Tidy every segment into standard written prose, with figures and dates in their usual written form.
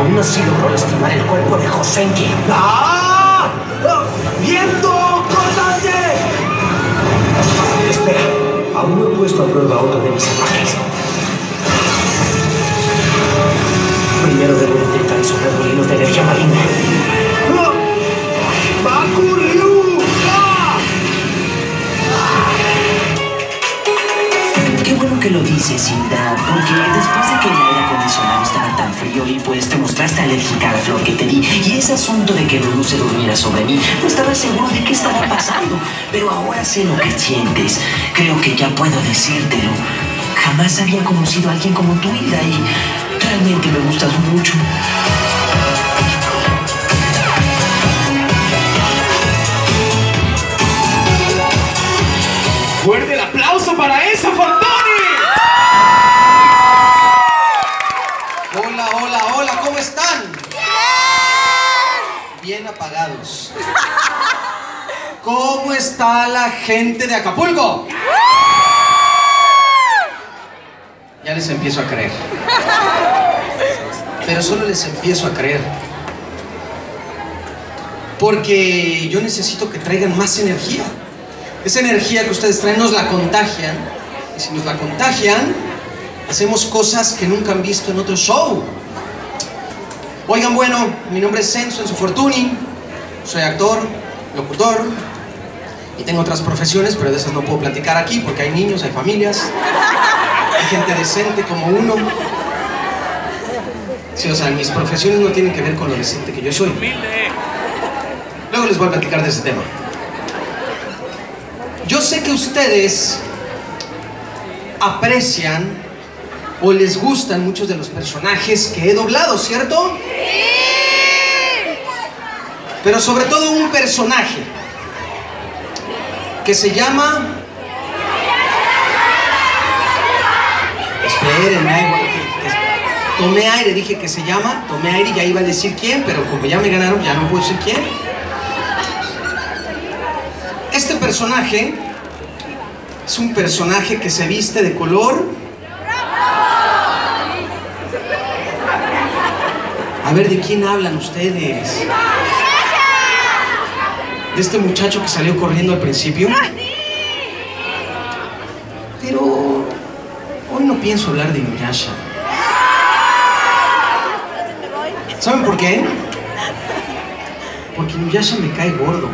Aún así logró lastimar el cuerpo de Josenki. ¡Ah! ¡Viento cortante! Espera, aún no he puesto a prueba otro de mis ataques. Primero debo intentar disolver molinos de energía maligna. ¡Bakuryu! Qué bueno que lo dices, Hilda, porque después de que el aire acondicionado estaba tan frío y pues te mostraste alérgica a la flor que te di, y ese asunto de que Lulu se durmiera sobre mí, no estaba seguro de qué estaba pasando. Pero ahora sé lo que sientes. Creo que ya puedo decírtelo. Jamás había conocido a alguien como tú, Hilda, y realmente me gustas mucho. ¡Fuerte el aplauso para esa Fortuny! Hola, hola, hola, ¿cómo están? Bien apagados. ¿Cómo está la gente de Acapulco? Ya les empiezo a creer. Pero solo les empiezo a creer. Porque yo necesito que traigan más energía. Esa energía que ustedes traen nos la contagian. Y si nos la contagian, hacemos cosas que nunca han visto en otro show. Oigan, bueno, mi nombre es Enzo Fortuny. Soy actor, locutor y tengo otras profesiones, pero de esas no puedo platicar aquí porque hay niños, hay familias, hay gente decente como uno. Sí, o sea, mis profesiones no tienen que ver con lo decente que yo soy. Luego les voy a platicar de ese tema. Yo sé que ustedes aprecian o les gustan muchos de los personajes que he doblado, ¿cierto? ¡Sí! Pero sobre todo un personaje que se llama... Espérenme, tomé aire, dije que se llama, tomé aire y ya iba a decir quién, pero como ya me ganaron, ya no puedo decir quién. Este personaje es un personaje que se viste de color. A ver, ¿de quién hablan ustedes? ¿De este muchacho que salió corriendo al principio? Pero hoy no pienso hablar de Inuyasha. ¿Saben por qué? Porque Inuyasha me cae gordo.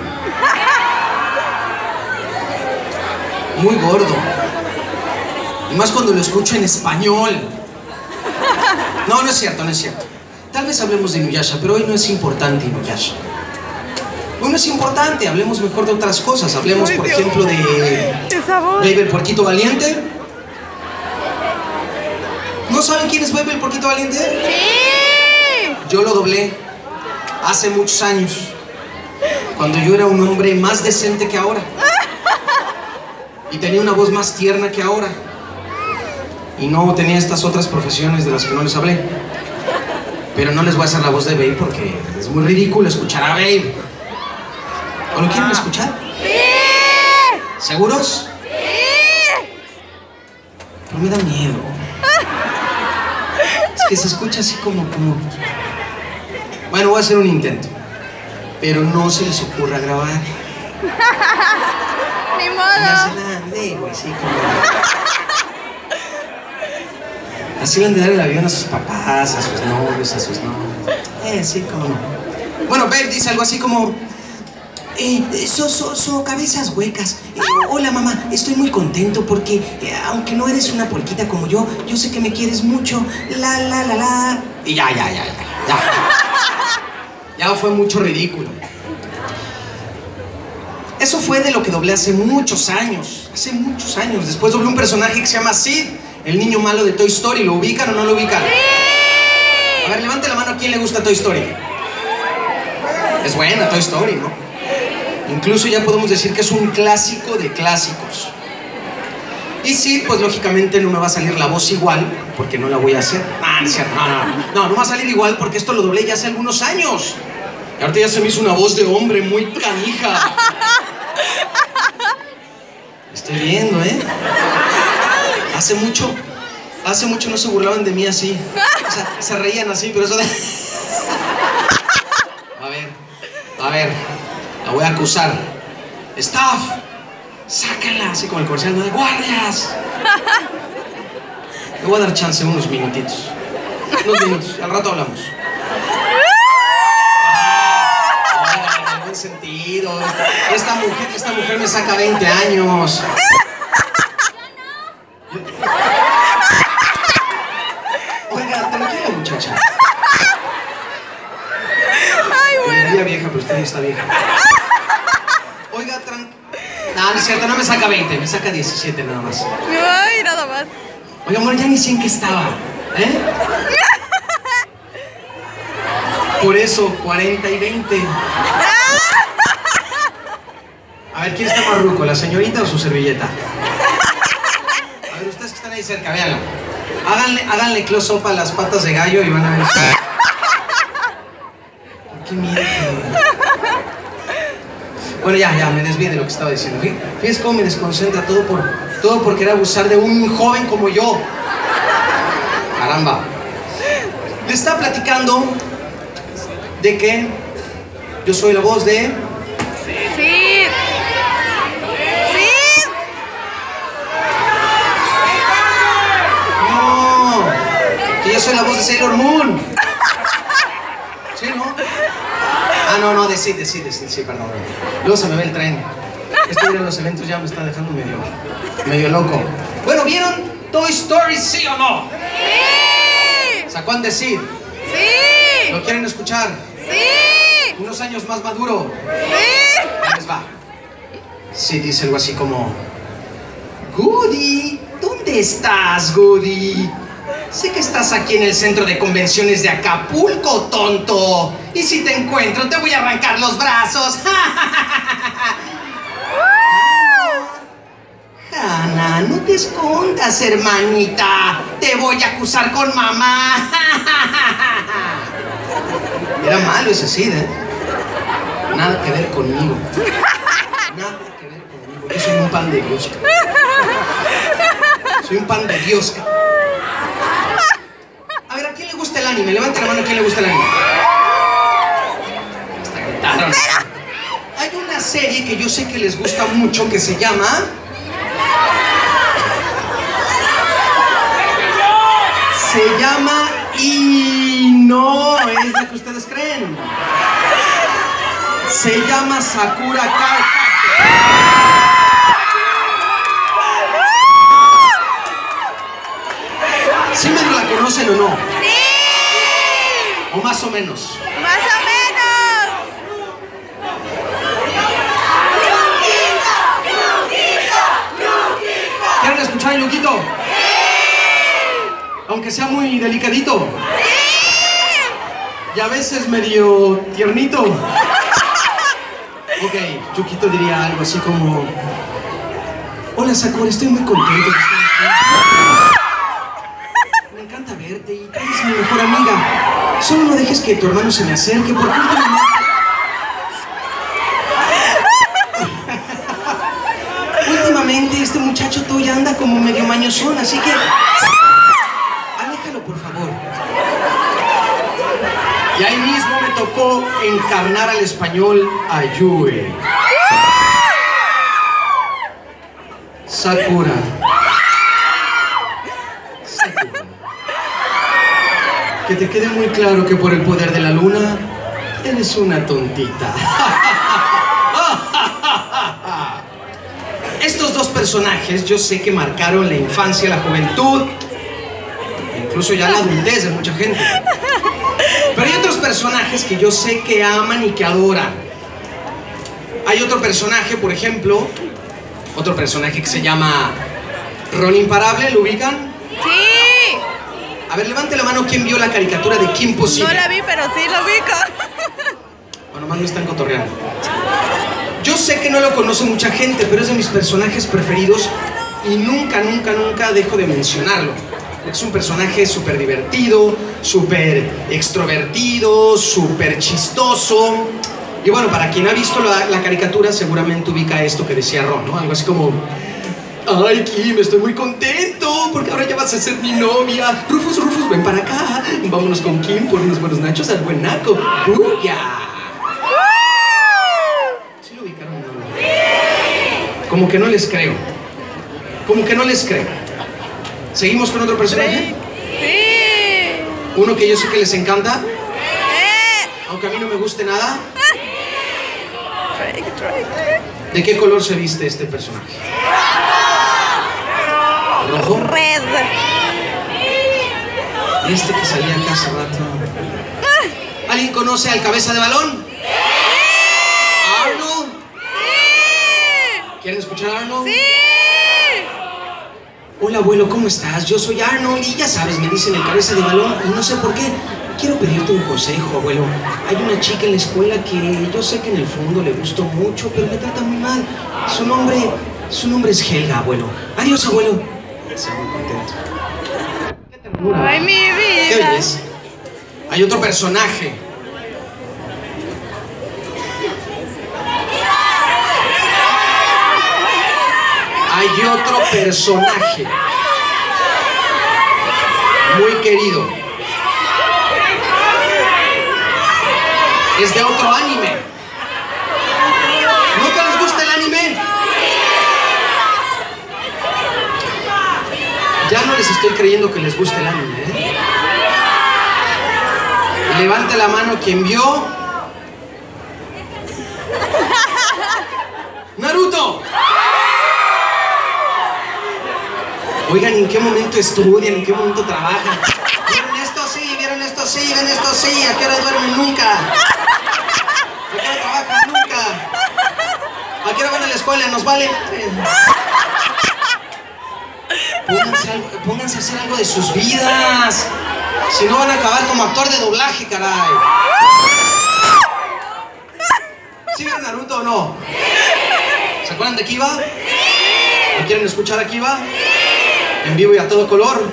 Muy gordo. Y más cuando lo escucho en español. No, no es cierto, no es cierto. Tal vez hablemos de Inuyasha, pero hoy no es importante Inuyasha. Hoy no es importante, hablemos mejor de otras cosas. Hablemos, por ejemplo, de Baby el Puerquito Valiente. ¿No saben quién es Baby el Puerquito Valiente? ¡Sí! Yo lo doblé hace muchos años, cuando yo era un hombre más decente que ahora. Y tenía una voz más tierna que ahora. Y no tenía estas otras profesiones de las que no les hablé. Pero no les voy a hacer la voz de Babe porque es muy ridículo escuchar a Babe. ¿O lo quieren escuchar? ¡Sí! ¿Seguros? ¡Sí! Pero me da miedo. Es que se escucha así como... Bueno, voy a hacer un intento. Pero no se les ocurra grabar. Ni modo. Así le han de dar el avión a sus papás, a sus novios, a sus novios. Sí, como no. Bueno, Babe dice algo así como... cabezas huecas. Hola, mamá, estoy muy contento porque aunque no eres una puerquita como yo sé que me quieres mucho. La. Y ya. Ya fue mucho ridículo. Eso fue de lo que doblé hace muchos años. Hace muchos años. Después doblé un personaje que se llama Sid, el niño malo de Toy Story. ¿Lo ubican o no lo ubican? ¡Sí! A ver, levante la mano a quién le gusta Toy Story. Es buena Toy Story, ¿no? Incluso ya podemos decir que es un clásico de clásicos. Y Sid, pues lógicamente no me va a salir la voz igual, porque no la voy a hacer. No va a salir igual porque esto lo doblé ya hace algunos años. Y ahorita ya se me hizo una voz de hombre muy canija. Estoy viendo, ¿eh? Hace mucho no se burlaban de mí así. O sea, se reían así, pero eso de... A ver, la voy a acusar. Staff, sáquenla, así como el comercial, ¿no? De guardias. Le voy a dar chance unos minutitos. Unos minutos, al rato hablamos. En el buen sentido. Esta mujer me saca 20 años. Oiga, tranquila, muchacha. Ay, bueno. Me diría vieja, pero usted no está vieja. Oiga, no, no es cierto, no me saca 20, me saca 17 nada más. Ay, nada más. Oiga, amor, ya ni sé en qué estaba, ¿eh? Por eso, 40 y 20. A ver, ¿quién está más ruco, la señorita o su servilleta? A ver, ustedes que están ahí cerca, véanla. Háganle close-up a las patas de gallo y van a ver. ¿Por qué miente? Bueno, ya, me desvié de lo que estaba diciendo. Fíjense cómo me desconcentra todo por querer abusar de un joven como yo. Caramba. Le estaba platicando de que yo soy la voz de... Sí. Sí. No, que yo soy la voz de Sailor Moon. ¿Sí, no? Ah, no, de sí, perdón. Luego se me ve el tren. Esto de ir a los eventos ya me está dejando medio loco. Bueno, ¿vieron Toy Story, sí o no? Sí. ¿Sacó a decir? Sí. ¿Lo quieren escuchar? Sí. Unos años más maduro. Sí. Ahí les va. Sí, dice algo así como... Goody, ¿dónde estás, Goody? Sé que estás aquí en el centro de convenciones de Acapulco, tonto. Y si te encuentro, te voy a arrancar los brazos. Hannah, no te escondas, hermanita. Te voy a acusar con mamá. Era malo ese Sid, ¿eh? Nada que ver conmigo. Nada que ver conmigo. Yo soy un pan de Dios. Soy un pan de Dios. A ver, ¿a quién le gusta el anime? Levanta la mano, ¿a quién le gusta el anime? Hasta gritaron. Hay una serie que yo sé que les gusta mucho que se llama... Se llama... Y no es la que ustedes creen. Se llama Sakura Card Captor. ¿Sí medio la conocen o no? Sí. ¿O más o menos? Más o menos. ¿Quieren escuchar el Yuquito? Aunque sea muy delicadito. Y a veces medio tiernito. Ok, Yuquito diría algo así como... Hola, Sakura, estoy muy contento de estar aquí. Me encanta verte y tú eres mi mejor amiga. Solo no dejes que tu hermano se me acerque porque últimamente este muchacho tuyo anda como medio mañosón, así que... Aléjalo, por favor. Y ahí mismo me tocó encarnar al español a Yue. Sakura. Sakura. Que te quede muy claro que por el poder de la luna, eres una tontita. Estos dos personajes yo sé que marcaron la infancia, la juventud, incluso ya la adultez de mucha gente. Pero hay otros personajes que yo sé que aman y que adoran. Hay otro personaje, por ejemplo, otro personaje que se llama Ron Imparable, ¿lo ubican? Sí. A ver, levante la mano quien vio la caricatura de Kim Possible. No la vi, pero sí lo ubico. Bueno, más me están cotorreando. Yo sé que no lo conoce mucha gente, pero es de mis personajes preferidos y nunca dejo de mencionarlo. Es un personaje súper divertido, súper extrovertido, súper chistoso. Y bueno, para quien ha visto la caricatura seguramente ubica esto que decía Ron, ¿no? Algo así como... Ay, Kim, estoy muy contento porque ahora ya vas a ser mi novia. Rufus, ven para acá. Vámonos con Kim por unos buenos nachos al buen naco. ¡Ya! Como que no les creo. Como que no les creo. ¿Seguimos con otro personaje? Sí. Uno que yo sé que les encanta, aunque a mí no me guste nada. ¿De qué color se viste este personaje? ¿Rojo? Red. Este que salía acá hace rato. ¿Alguien conoce al cabeza de balón? ¿Arnold? ¿Quieren escuchar a Arnold? Sí. Hola abuelo, ¿cómo estás? Yo soy Arnold y ya sabes, me dicen el cabeza de balón y no sé por qué. Quiero pedirte un consejo, abuelo. Hay una chica en la escuela que yo sé que en el fondo le gustó mucho, pero me trata muy mal. Su nombre es Helga, abuelo. Adiós, abuelo. Estoy muy contento. Ay, mi ¿Qué vida. ves? Hay otro personaje. Hay otro personaje muy querido. Es de otro anime. ¿Nunca les gusta el anime? Ya no les estoy creyendo que les guste el anime, ¿eh? Levante la mano quien vio Naruto. Oigan, ¿en qué momento estudian? ¿En qué momento trabajan? ¿Vieron esto? Sí, ¿vieron esto? Sí, ¿ven esto? Sí, ¿a qué hora duermen? Nunca. ¿A qué hora trabajan? Nunca. ¿A qué hora van a la escuela? ¿Nos vale? Pónganse a hacer algo de sus vidas. Si no van a acabar como actor de doblaje, caray. ¿Sí vieron Naruto o no? ¿Se acuerdan de Kiba? ¿No quieren escuchar a Kiba? En vivo y a todo color.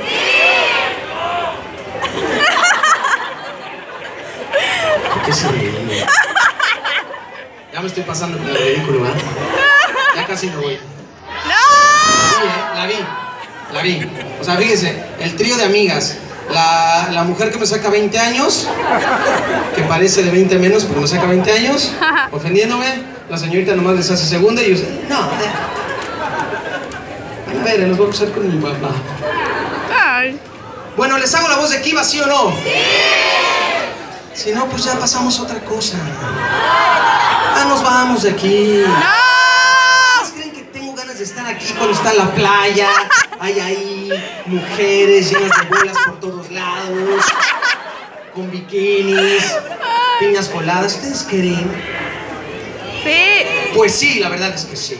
¿Qué se ríe? Ya me estoy pasando con el ridículo, ¿verdad? Ya casi no voy. ¡No! La vi. O sea, fíjense, el trío de amigas. La mujer que me saca 20 años, que parece de 20 menos, pero me saca 20 años, ofendiéndome. La señorita nomás les hace segunda y yo, no, a ver, los voy a usar con mi papá. Ay. Bueno, ¿les hago la voz de Kiba, sí o no? ¡Sí! Si no, pues ya pasamos a otra cosa. Ah, nos vamos de aquí. ¡No! ¿Ustedes creen que tengo ganas de estar aquí cuando está la playa? Hay ahí mujeres llenas de bolas por todos lados, con bikinis, piñas coladas. ¿Ustedes creen? Sí. Pues sí, la verdad es que sí.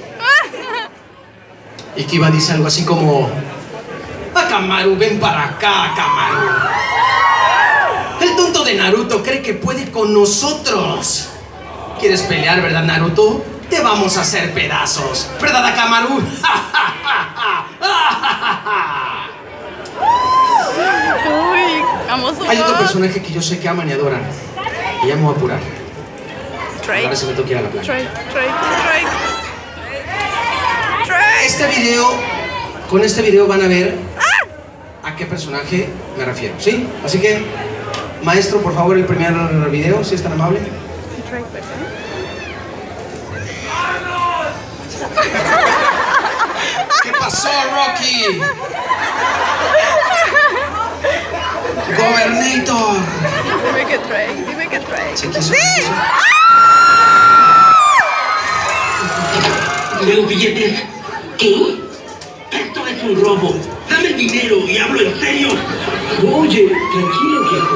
Y Kiba dice algo así como: Akamaru, ven para acá, Akamaru. El tonto de Naruto cree que puede con nosotros. ¿Quieres pelear, verdad, Naruto? Te vamos a hacer pedazos, ¿verdad, Akamaru? Uy, amo su Hay otro voz. personaje que yo sé que aman y adoran. Y ya me voy a apurar. Ahora sí me tengo que ir a la playa. Trey. Con este video van a ver a qué personaje me refiero, ¿sí? Así que, maestro, por favor, el primer video, si es tan amable. ¿Qué pasó, Rocky? Gobernator. Dime que Trey. ¿Se quiso? ¡Sí! ¿Veo billetes? ¿Qué? Esto es un robo. Dame el dinero y hablo en serio. Oye, tranquilo, viejo.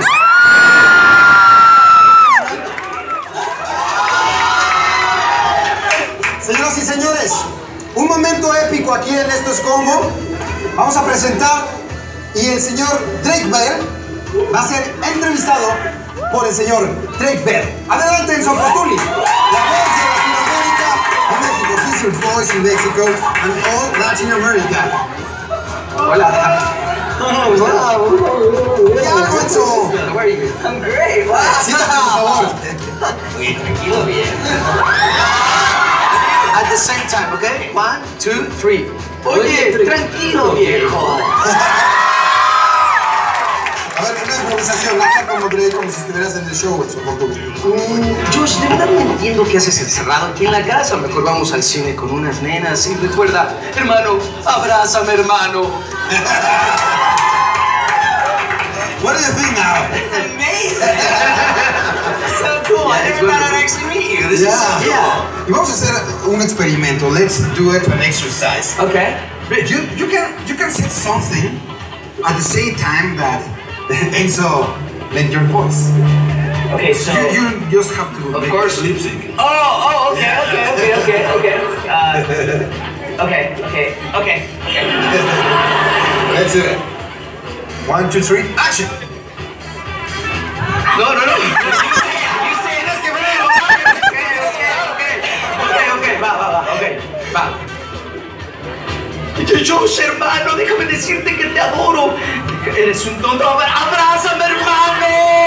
Señoras y señores, un momento épico aquí en Esto es Congo. Vamos a presentar y el señor Drake Bell va a ser entrevistado por el señor Drake Bell. Adelante, Enzo Fortuny. La voz de Latinoamérica en México. He's your voice in Mexico and all Latin America. Hola. Ya, Enzo. How are you? I'm great. Wow. Siéntate, por favor. Oye, tranquilo, bien. At the same time, okay? 1, 2, 3. Oye, tranquilo, viejo. A ver, una improvisación, habla como Drake, como si estuvieras en el show, Enzo Fortuny. Josh, de verdad entiendo qué haces encerrado aquí en la casa. Mejor vamos al cine con unas nenas y recuerda, hermano, abrázame, hermano. What do you think now? Amazing. So cool. I never thought I'd actually meet you. This is Yeah. Y vamos a hacer un experimento. Let's do it an exercise. Okay. You can say something at the same time that Enzo made your voice. Okay, so. You just have to Of make course. lip sync. Oh, okay. Okay. Let's do it. 1, 2, 3, action! No. You say it, let's get rid of it. Okay. Va. Josh, hermano, déjame decirte que te adoro. Eres un tonto. ¡Abrázame, hermano!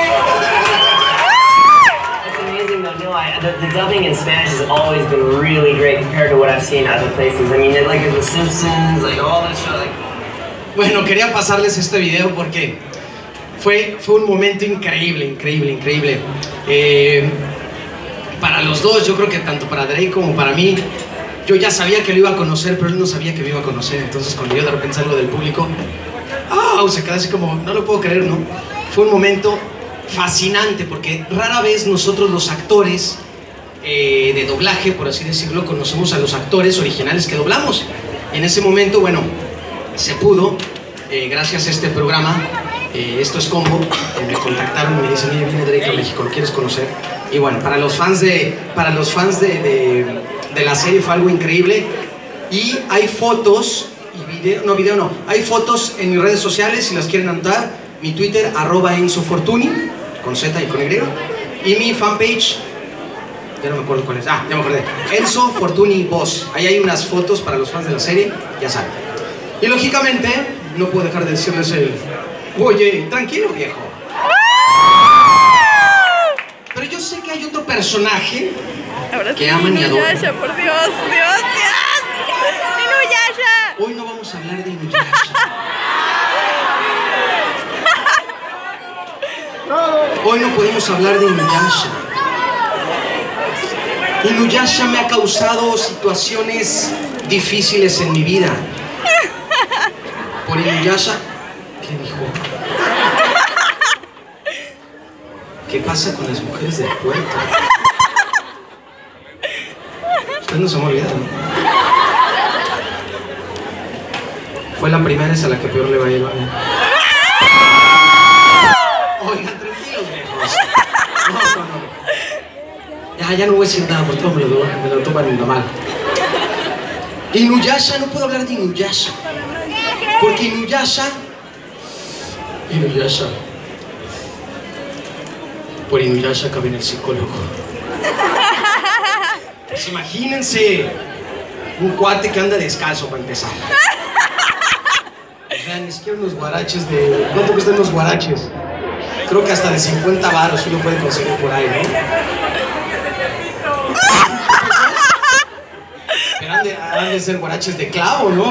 It's amazing though, no, the dubbing in Spanish has always been really great compared to what I've seen other places. I mean, like The Simpsons, like all this show, like... Bueno, quería pasarles este video porque fue un momento increíble. Para los dos, yo creo que tanto para Drake como para mí, yo ya sabía que lo iba a conocer, pero él no sabía que me iba a conocer. Entonces cuando yo de repente salgo del público, se queda así como, no lo puedo creer, ¿no? Fue un momento fascinante porque rara vez nosotros los actores de doblaje, por así decirlo, conocemos a los actores originales que doblamos. Y en ese momento, bueno, se pudo, gracias a este programa, Esto es Combo, me contactaron y me dicen, oye, viene Drake a México, ¿lo quieres conocer? Y bueno, para los fans de la serie fue algo increíble. Y hay fotos, hay fotos en mis redes sociales, si las quieren anotar, mi Twitter, @EnzoFortuny, con Z y con Y, y mi fanpage, ya no me acuerdo cuál es, ya me acordé, Enzo Fortuny Voz. Ahí hay unas fotos para los fans de la serie, ya saben. Y lógicamente, no puedo dejar de decirles oye, tranquilo viejo. Pero yo sé que hay otro personaje que aman y adoran. Inuyasha, por Dios. Inuyasha. Hoy no vamos a hablar de Inuyasha. Hoy no podemos hablar de Inuyasha. Inuyasha me ha causado situaciones difíciles en mi vida. Por Inuyasha, ¿qué dijo? ¿Qué pasa con las mujeres del puerto? Usted no se me ha olvidado, ¿no? Fue la primera vez a la que peor le va a ir, ¿vale? Oigan, tranquilos, viejos. No. Ya no voy a decir nada, porque todos me lo toman mal. Inuyasha, no puedo hablar de Inuyasha. Porque Inuyasha. Por Inuyasha acabé en el psicólogo. Pues imagínense un cuate que anda descalzo para empezar. O sea, ni siquiera unos guaraches de... ¿Cuánto cuestan los guaraches? Creo que hasta de 50 varos uno puede conseguir por ahí, ¿no? Pero han de ser guaraches de clavo, ¿no?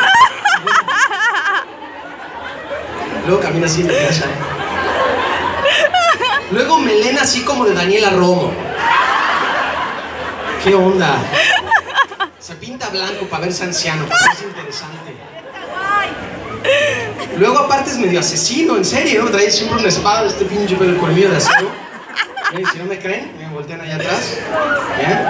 Luego camina así de casa. Luego melena así como de Daniela Romo. ¿Qué onda? Se pinta blanco para verse anciano, para verse interesante. Luego aparte es medio asesino, en serio, ¿no? Trae siempre una espada, este pinche pelo colmillo de acero. Si no me creen, me voltean allá atrás. ¿Bien?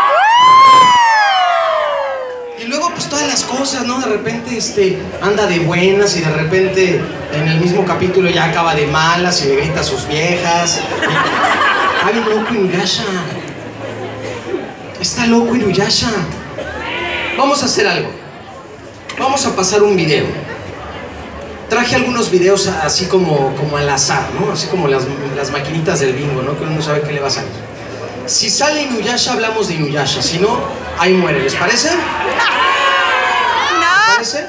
Y luego pues todas las cosas, ¿no? De repente anda de buenas y de repente en el mismo capítulo ya acaba de malas y le grita a sus viejas. Está bien loco Inuyasha. Está loco Inuyasha. Vamos a hacer algo. Vamos a pasar un video. Traje algunos videos así como al azar, ¿no? Así como las maquinitas del bingo, ¿no? Que uno no sabe qué le va a salir. Si sale Inuyasha, hablamos de Inuyasha. Si no, ahí muere. ¿Les parece? ¿Les parece?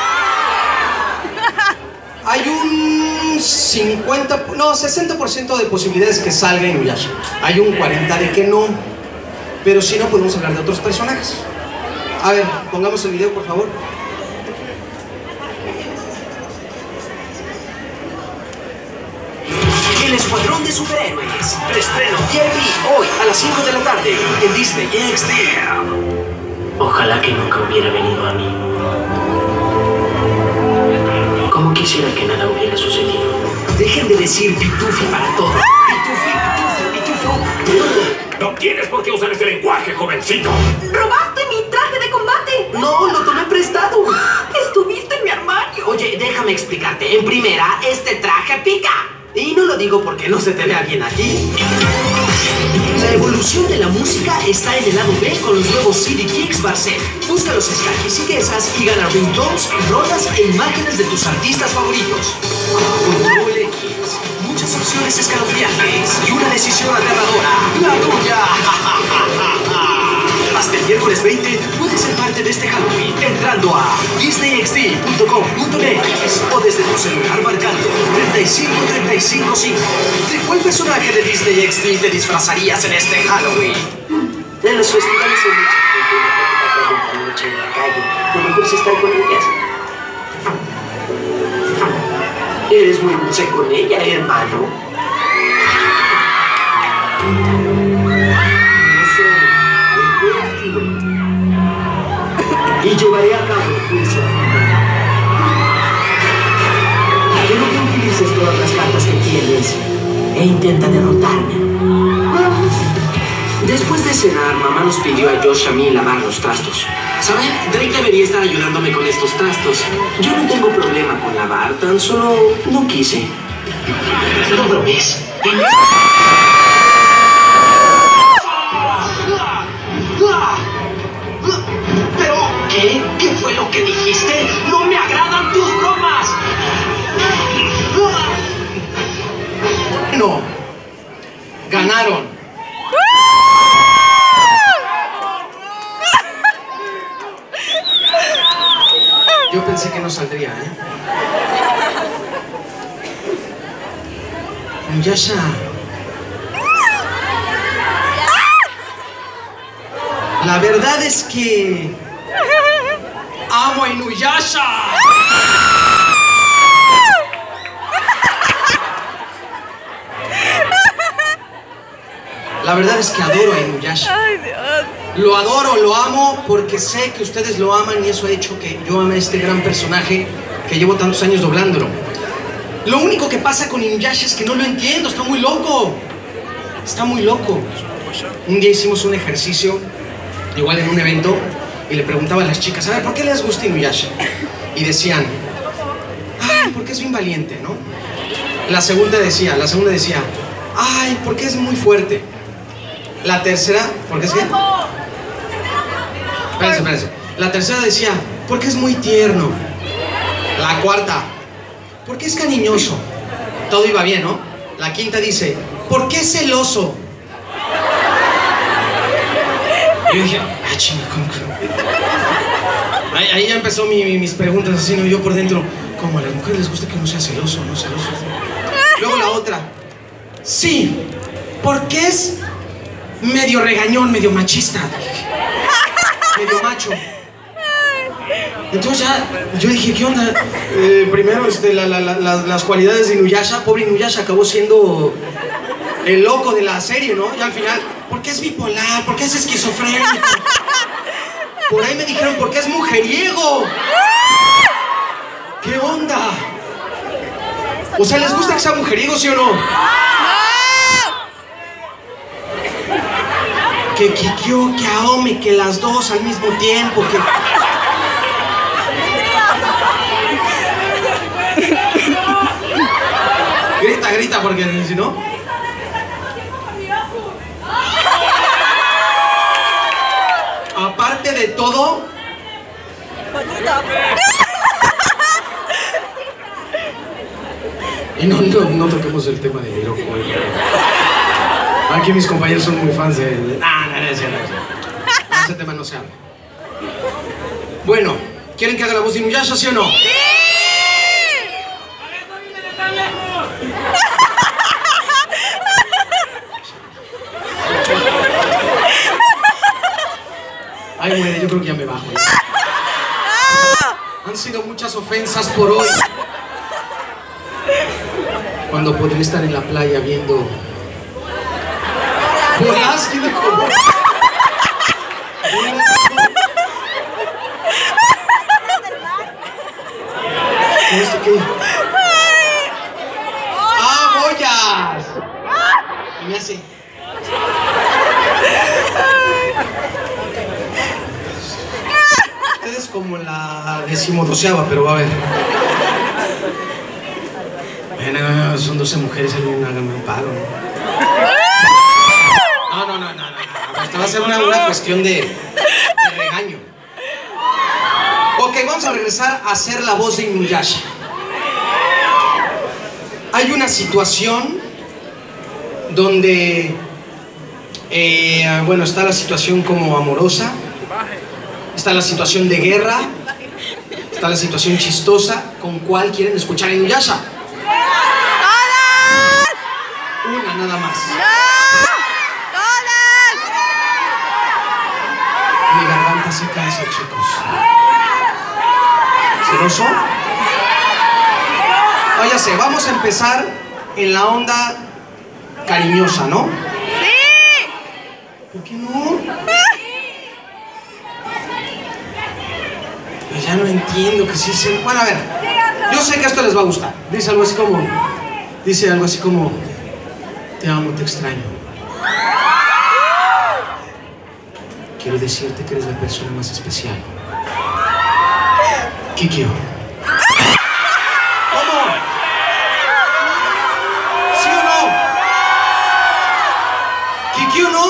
Hay un 60% de posibilidades que salga Inuyasha. Hay un 40% de que no. Pero si no, podemos hablar de otros personajes. A ver, pongamos el video, por favor. Él es Escuadrón de Superhéroes. Reestreno VIP hoy a las 5 de la tarde en Disney XD. Ojalá que nunca hubiera venido a mí. Como quisiera que nada hubiera sucedido. Dejen de decir pitufi para todo. Pitufi, pitufo. No tienes por qué usar ese lenguaje, jovencito. ¡Robaste mi traje de combate! No, lo tomé prestado. ¡Estuviste en mi armario! Oye, déjame explicarte. En primera, este traje pica. Y no lo digo porque no se te vea bien aquí. La evolución de la música está en el lado B con los nuevos CD Kicks Barcel. Busca los escaques y quesas y gana ringtones, rolas e imágenes de tus artistas favoritos. Control X. Muchas opciones escalofriantes y una decisión aterradora. ¡La tuya! Hasta el miércoles 20 puedes ser parte de este Halloween entrando a disneyxd.com.mx o desde tu celular marcando 35355. ¿De cuál personaje de Disney XD te disfrazarías en este Halloween? En los festivales hay mucha gente y la gente está mucho en la calle. Lo mejor es estar con ellas. Eres muy dulce con ella, hermano. Y llevaré a cabo el juicio final. Quiero que utilices todas las cartas que tienes e intenta derrotarme. Después de cenar, mamá nos pidió a Josh y a mí lavar los trastos. ¿Saben? Drake debería estar ayudándome con estos trastos. Yo no tengo problema con lavar, tan solo no quise. ¿No lo ves? ¿Pero qué? ¿Qué fue lo que dijiste? ¡No me agradan tus bromas! No. Ganaron. Yo pensé que no saldría, ¿eh? Inuyasha. La verdad es que amo a Inuyasha. La verdad es que adoro a Inuyasha. ¡Ay, Dios! Lo adoro, lo amo porque sé que ustedes lo aman y eso ha hecho que yo ame a este gran personaje que llevo tantos años doblándolo. Lo único que pasa con Inuyasha es que no lo entiendo, está muy loco. Está muy loco. Un día hicimos un ejercicio, igual en un evento, y le preguntaba a las chicas, a ver, ¿por qué les gusta Inuyasha? Y decían, ay, porque es bien valiente, ¿no? La segunda decía, ay, porque es muy fuerte. La tercera, ¿porque es qué? Espérense. La tercera decía, porque es muy tierno. La cuarta, porque es cariñoso. Todo iba bien, ¿no? La quinta dice, ¿por qué es celoso? Y yo dije, ah, chinga, ¿cómo que? Ahí ya empezó mis preguntas, así, ¿no? Yo por dentro, ¿cómo a las mujeres les gusta que uno sea celoso, no celoso? Luego la otra, sí, porque es medio regañón, medio machista, medio macho. Entonces ya, yo dije, ¿qué onda? Primero, las cualidades de Inuyasha. Pobre Inuyasha acabó siendo el loco de la serie, ¿no? Y al final, ¿por qué es bipolar? ¿Por qué es esquizofrénico? Por ahí me dijeron, ¿por qué es mujeriego? ¿Qué onda? O sea, ¿les gusta que sea mujeriego, sí o no? Que Kikyo, que Aome, que las dos al mismo tiempo, que... Grita, porque si no... Aparte de todo... Y no toquemos el tema de Miroku. Aquí mis compañeros son muy fans de... No, ese tema no se habla. Bueno, ¿quieren que haga la voz de Inuyasha, sí o no? ¡Sí! Ay, muere, yo creo que ya me bajo. Han sido muchas ofensas por hoy. Cuando podría estar en la playa viendo... ¿Bolas? ¿Quién dijo? ¿Esto qué? ¡Ah, boyas! Y me hace... Ustedes como la 12ª, pero va a ver. No, son 12 mujeres, alguien hágame un paro. No. Esto va a ser una cuestión de regaño. Ok, vamos a regresar a hacer la voz de Inuyasha. Hay una situación donde, bueno, está la situación como amorosa, está la situación de guerra, está la situación chistosa. ¿Con cuál quieren escuchar a Inuyasha? Una nada más. Mi garganta se cansa, chicos. ¿Celoso? Ya sé, vamos a empezar en la onda cariñosa, ¿no? ¡Sí! ¿Por qué no? Pues ya no entiendo que sí se... Bueno, a ver, yo sé que esto les va a gustar. Dice algo así como... Te amo, te extraño. Quiero decirte que eres la persona más especial. Kikyo. ¿Cómo? ¿Sí o no? ¿Kikyo no?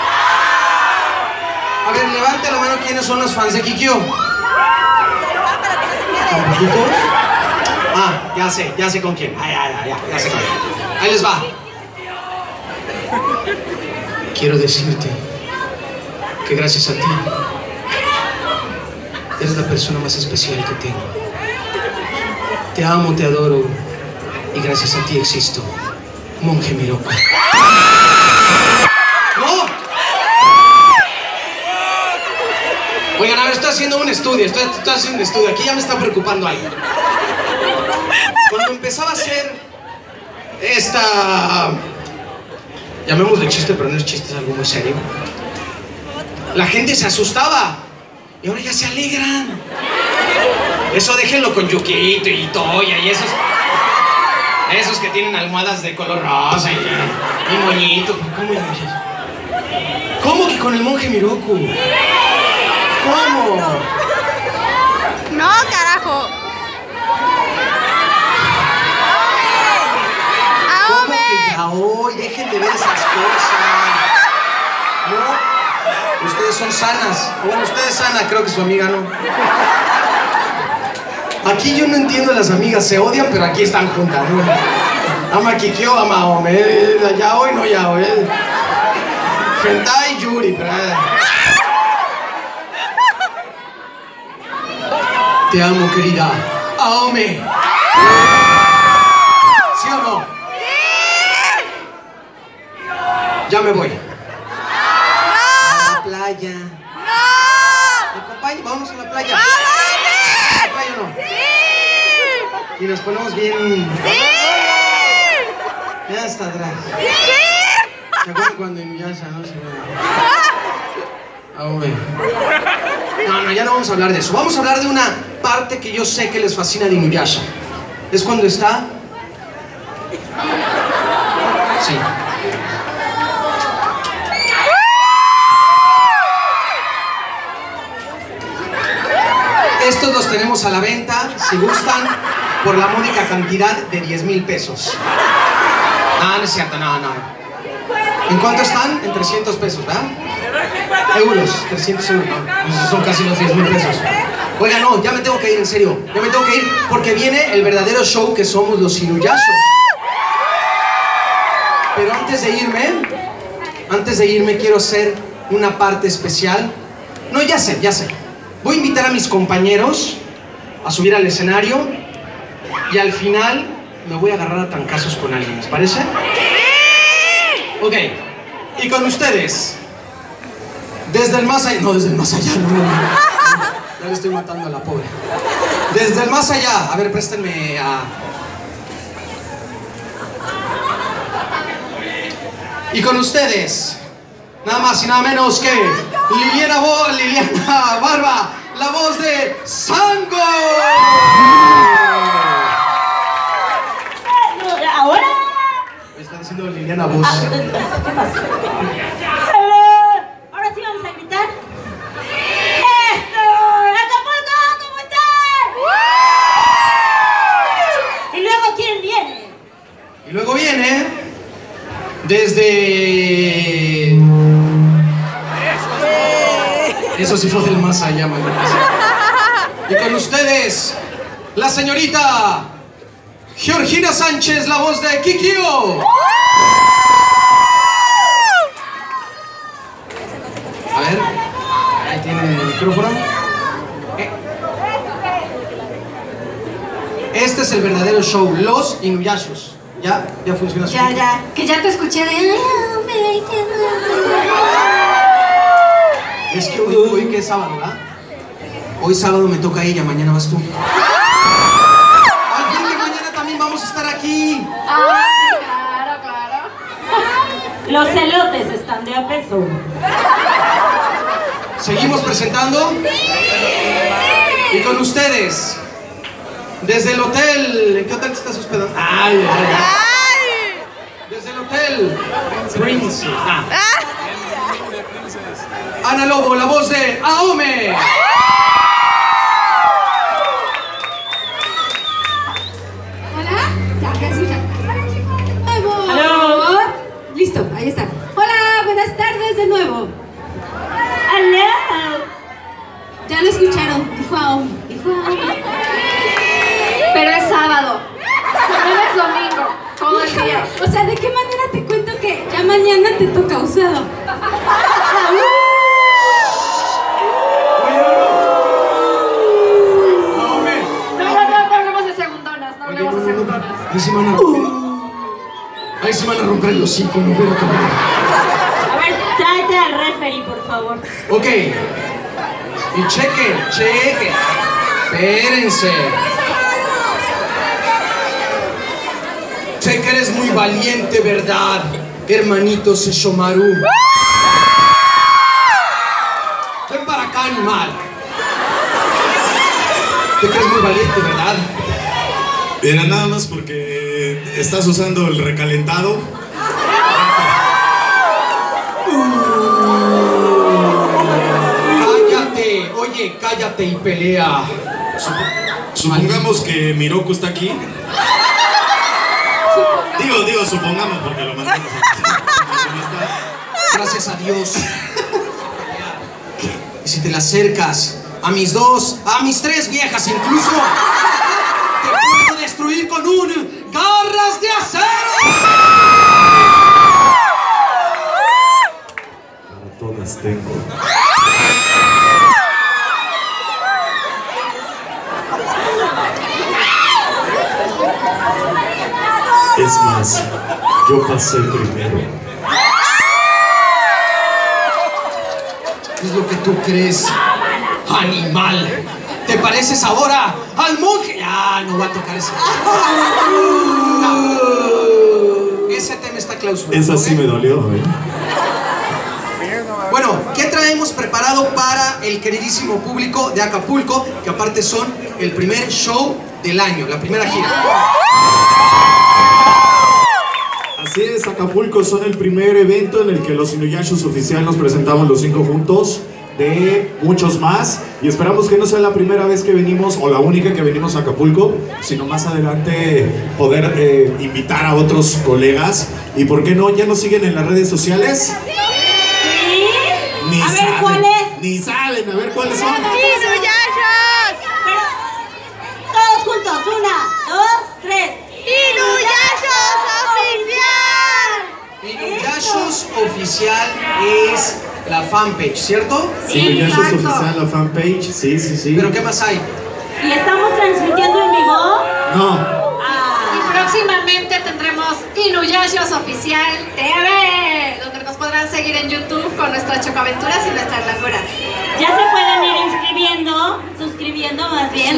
A ver, levante la mano quiénes son los fans de Kikyo. ¿Tan poquitos? Ah, ya sé con quién. Ya sé con quién. Ahí les va. Quiero decirte que gracias a ti eres la persona más especial que tengo. Te amo, te adoro y gracias a ti existo. Monje Miroku. ¡No! Oigan, a ver, estoy haciendo un estudio, estoy haciendo un estudio. Aquí ya me está preocupando algo. Cuando empezaba a hacer esta... llamémosle chiste, pero no es chiste, es algo muy serio. La gente se asustaba y ahora ya se alegran. Eso déjenlo con Yukito y Toya y esos que tienen almohadas de color rosa y moñito. ¿Cómo que con el monje Miroku? ¿Cómo? No, carajo. ¿Cómo que ya hoy? Dejen de ver esas cosas. No. Ustedes son sanas. Bueno, ustedes sana, creo que su amiga no. Aquí yo no entiendo a las amigas, se odian, pero aquí están juntas, ¿no? Ama Kikyo, ama Aome. Ya hoy, no ya hoy. Hentai Yuri, pero... Te amo, querida. Aome. ¿Sí o no? Ya me voy. A la playa. ¿Me acompaña? Vámonos a la playa. ¿A la playa o no? Y nos ponemos bien... Ya está atrás. ¿Se acuerdan cuando Inuyasha no se va? No, ya no vamos a hablar de eso. Vamos a hablar de una parte que yo sé que les fascina de Inuyasha. Es cuando está... Sí. Estos los tenemos a la venta, si gustan, por la módica cantidad de 10,000 pesos. No es cierto, no. ¿En cuánto están? En 300 pesos, ¿verdad? Euros, 300 euros, no. Esos son casi los 10,000 pesos. Oiga, no, ya me tengo que ir, en serio. Ya me tengo que ir porque viene el verdadero show que somos los Inuyashos. Pero antes de irme quiero hacer una parte especial. No, ya sé. Voy a invitar a mis compañeros a subir al escenario y al final me voy a agarrar a trancazos con alguien, ¿les parece? Ok, y con ustedes, desde el más allá, no, ya le estoy matando a la pobre. Desde el más allá, a ver, préstenme a... Y con ustedes, nada más y nada menos que Liliana Barba, la voz de Sango. ¿Ahora? Me está diciendo Liliana Voz. ¿Qué pasa? Ahora sí vamos a gritar. ¡Esto! ¡Acapulco! ¿Cómo están? Y luego, ¿quién viene? Y luego viene desde... Eso sí fue del más allá, maldita sea. Y con ustedes, la señorita Georgina Sánchez, la voz de Kikio. A ver, ahí tiene el micrófono. Este es el verdadero show, Los Inuyashos. Ya funciona así. Ya, que ya te escuché de... Es que hoy que es sábado, ¿verdad? Hoy sábado me toca ella, mañana vas tú. Al fin de mañana también vamos a estar aquí. Ah, sí, claro. Los celotes están de a peso. Seguimos presentando. Y con ustedes, desde el hotel... ¿En qué hotel te estás hospedando? Ay. Desde el hotel Prince. Ana Lobo, la voz de Aome. Hola, ya, Aló. Listo, ahí está. Hola, buenas tardes de nuevo. ¡Aló! Ya lo escucharon, dijo Aomi. Pero es sábado, no es domingo, todo el día. O sea, ¿de qué manera te cuento que ya mañana te toca usado? No hablemos de segundonas, no hablemos de segundonas. Ahí se van a romper el hocico, no veo también. A ver, tráete al referee, por favor. Ok. Y chequen. Espérense. Sé que eres muy valiente, ¿verdad? Hermanito Sesshomaru. Ven para acá, animal. Te crees muy valiente, ¿verdad? Era nada más porque estás usando el recalentado. Cállate, oye, cállate y pelea. Supongamos que Miroku está aquí. Digo, supongamos porque lo mandamos a... Gracias a Dios. Y si te le acercas a mis tres viejas incluso, te puedo destruir con un garras de acero. Para todas tengo. Es más, yo pasé primero. Es lo que tú crees, animal. ¿Te pareces ahora al monje? Ah, no va a tocar ese. No. Ese tema está clausurado. Esa sí me dolió, ¿eh? Bueno, ¿qué traemos preparado para el queridísimo público de Acapulco? Que aparte son el primer show del año, la primera gira. Así es, Acapulco son el primer evento en el que los Inuyashos oficial nos presentamos los 5 juntos, de muchos más, y esperamos que no sea la primera vez que venimos o la única que venimos a Acapulco, sino más adelante poder invitar a otros colegas. Y por qué no, ya nos siguen en las redes sociales. ¿Sí? Ni A ver, salen, ¿cuáles? Ni salen, a ver cuáles son. ¡Inuyashos! Todos juntos, 1, 2, 3. ¡Inuyashos oficial! Inuyashos Oficial es la fanpage, ¿cierto? Inuyashos exacto. oficial, la fanpage, sí. ¿Pero qué más hay? ¿Y estamos transmitiendo en vivo? No. Y próximamente tendremos Inuyashos Oficial TV, donde nos podrán seguir en YouTube con nuestras chocaventuras y nuestras locuras. Ya se pueden ir suscribiendo más bien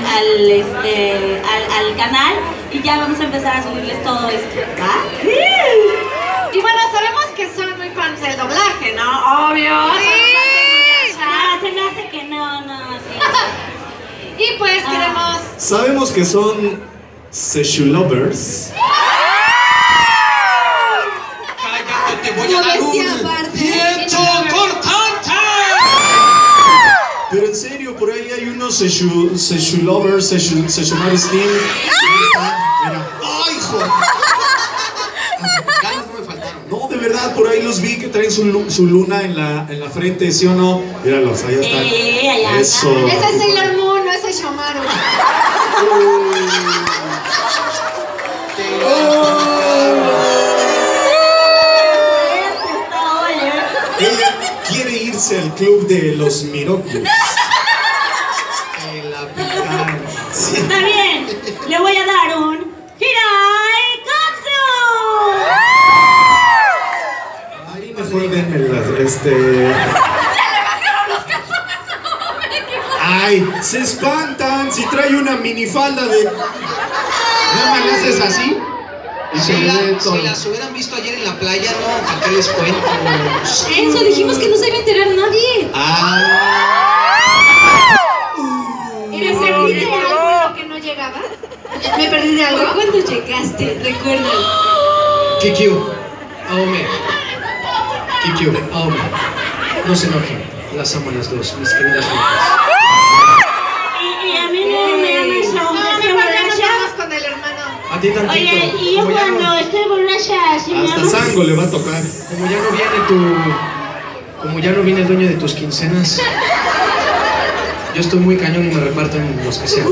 al canal, y ya vamos a empezar a subirles todo esto. ¿Va? Y bueno, sabemos que son muy fans del doblaje, ¿no? Obvio. Sí. Se me hace que no, sí. Y pues queremos... Sabemos que son Seshulovers. Cállate, te voy a dar un viento cortante. Pero en serio, por ahí hay unos Seshulovers, Seshumaru Steam. Mira. ¡Ay, hijo! Ganas no me faltaron. No, de verdad, por ahí los vi que traen su luna en la frente, ¿sí o no? Míralos, ahí están. Allá Eso. Ese es Sailor Moon, no es el Shomaru. Ella quiere irse al club de los Mirokus. Está bien, le voy a dar un Hirai Katsu. Ahí mejor denme Ay, se espantan si trae una minifalda de... ¿No me le haces así? Y se ve todo. Si las hubieran visto ayer en la playa, no, ¿para qué les cuento? Eso dijimos que no se iba a enterar nadie. ¿Me perdí de algo que no llegaba? ¿Me perdí de algo? ¿Cuándo llegaste? Recuerda. Kikyu, Aome. Kikyu, Aome. No se enojen, las amo a las dos, mis queridas hijas. Y a mí no me amas aún. Vamos con el hermano. A ti tantito. Oye, y yo Como ya cuando estoy borracha, si me Hasta amas. Sango le va a tocar. Como ya no viene el dueño de tus quincenas, yo estoy muy cañón y me reparto en los que sean.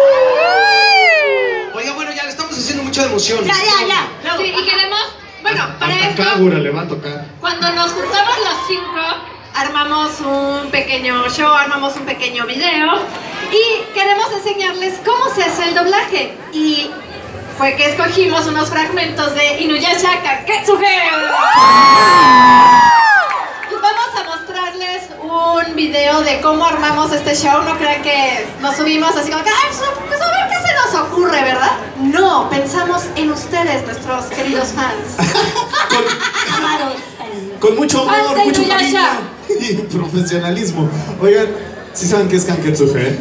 Oiga, bueno, ya le estamos haciendo mucha emoción. Ya. Sí, y queremos... Bueno, para Hasta esto, Kagura le va a tocar. cuando nos juntamos los 5, armamos un pequeño show, armamos un pequeño video y queremos enseñarles cómo se hace el doblaje. Y fue que escogimos unos fragmentos de Inuyasha Kaketsuge. Vamos a mostrarles un video de cómo armamos este show. No crean que nos subimos así como que, ay, pues a ver qué se nos ocurre, ¿verdad? No, pensamos en ustedes, nuestros queridos fans. Con mucho amor, Fans de mucho cariño Inuyasha. y profesionalismo. Oigan, ¿sí saben qué es Kanketsuge?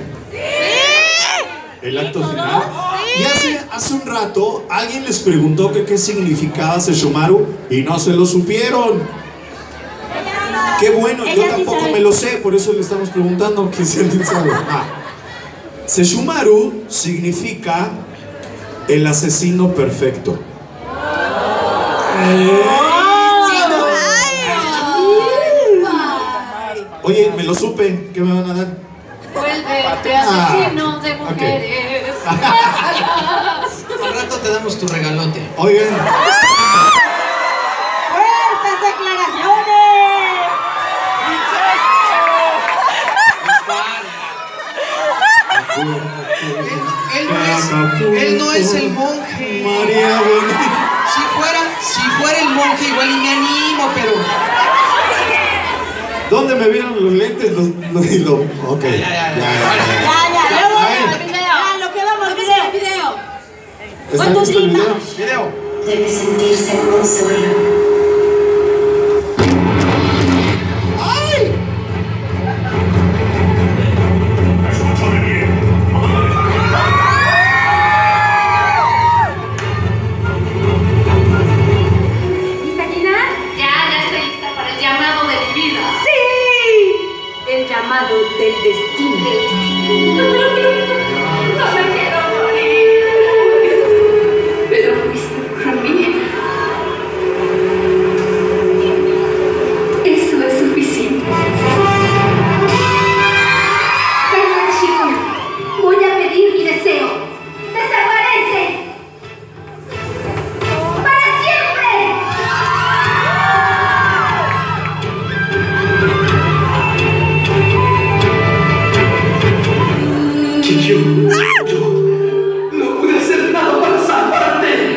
El acto final. Y hace un rato alguien les preguntó que qué significaba Sesshomaru y no se lo supieron. Qué bueno, yo tampoco me lo sé, por eso le estamos preguntando que si alguien sabe. Sesshomaru significa el asesino perfecto. Oye, me lo supe, ¿qué me van a dar? Vuélvete asesino de mujeres. Al rato te damos tu regalote. Oigan. ¡Fuertes declaraciones! Él no es el monje. María Bonita. Si fuera el monje, igual y me animo, pero... ¿Dónde me vieron los lentes? Ok. Ya, lo que vamos, video. ¿Está listo el video? Debe sentirse muy solo. Llamado del destino. No me quiero morir. Pero fuiste por mí. Eso es suficiente. Perdón, chico. Voy a pedir mi deseo. ¡Desaparece! ¡Para siempre! Yo no pude hacer nada para salvarte.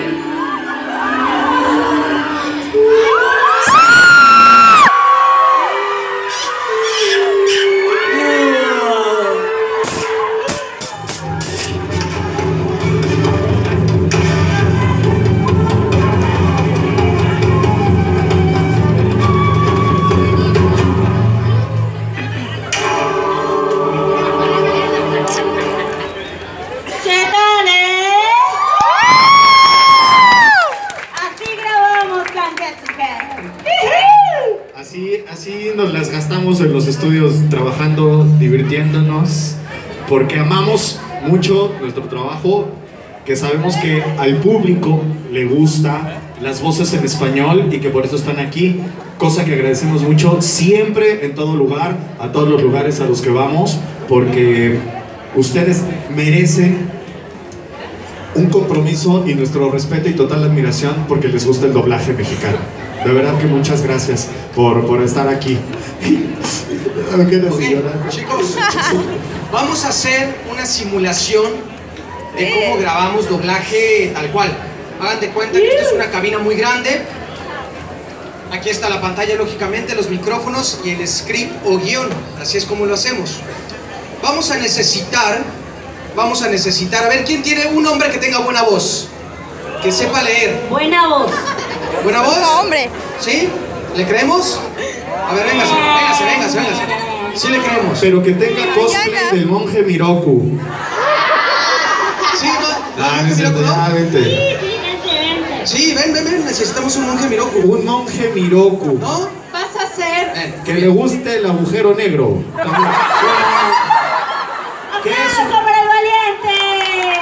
estudios trabajando, divirtiéndonos, porque amamos mucho nuestro trabajo, que sabemos que al público le gusta las voces en español y que por eso están aquí, cosa que agradecemos mucho siempre, en todo lugar, a todos los lugares a los que vamos, porque ustedes merecen un compromiso y nuestro respeto y total admiración porque les gusta el doblaje mexicano. De verdad que muchas gracias por estar aquí. Chicos, vamos a hacer una simulación de cómo grabamos doblaje tal cual. Hagan de cuenta que esto es una cabina muy grande. Aquí está la pantalla, lógicamente, los micrófonos y el script o guión. Así es como lo hacemos. Vamos a necesitar, a ver, ¿quién tiene un hombre que tenga buena voz? Que sepa leer. Buena voz. ¿Buena voz? No, hombre. ¿Sí? ¿Le creemos? A ver, véngase. Sí le creemos. Pero que tenga cosplay del monje Miroku. Sí, no es cierto, ya, vente. Sí, ven, necesitamos un monje Miroku. Un monje Miroku. ¿No? Vas a ser... Que le guste el agujero negro. ¿Qué es? ¡Aplauso para el valiente!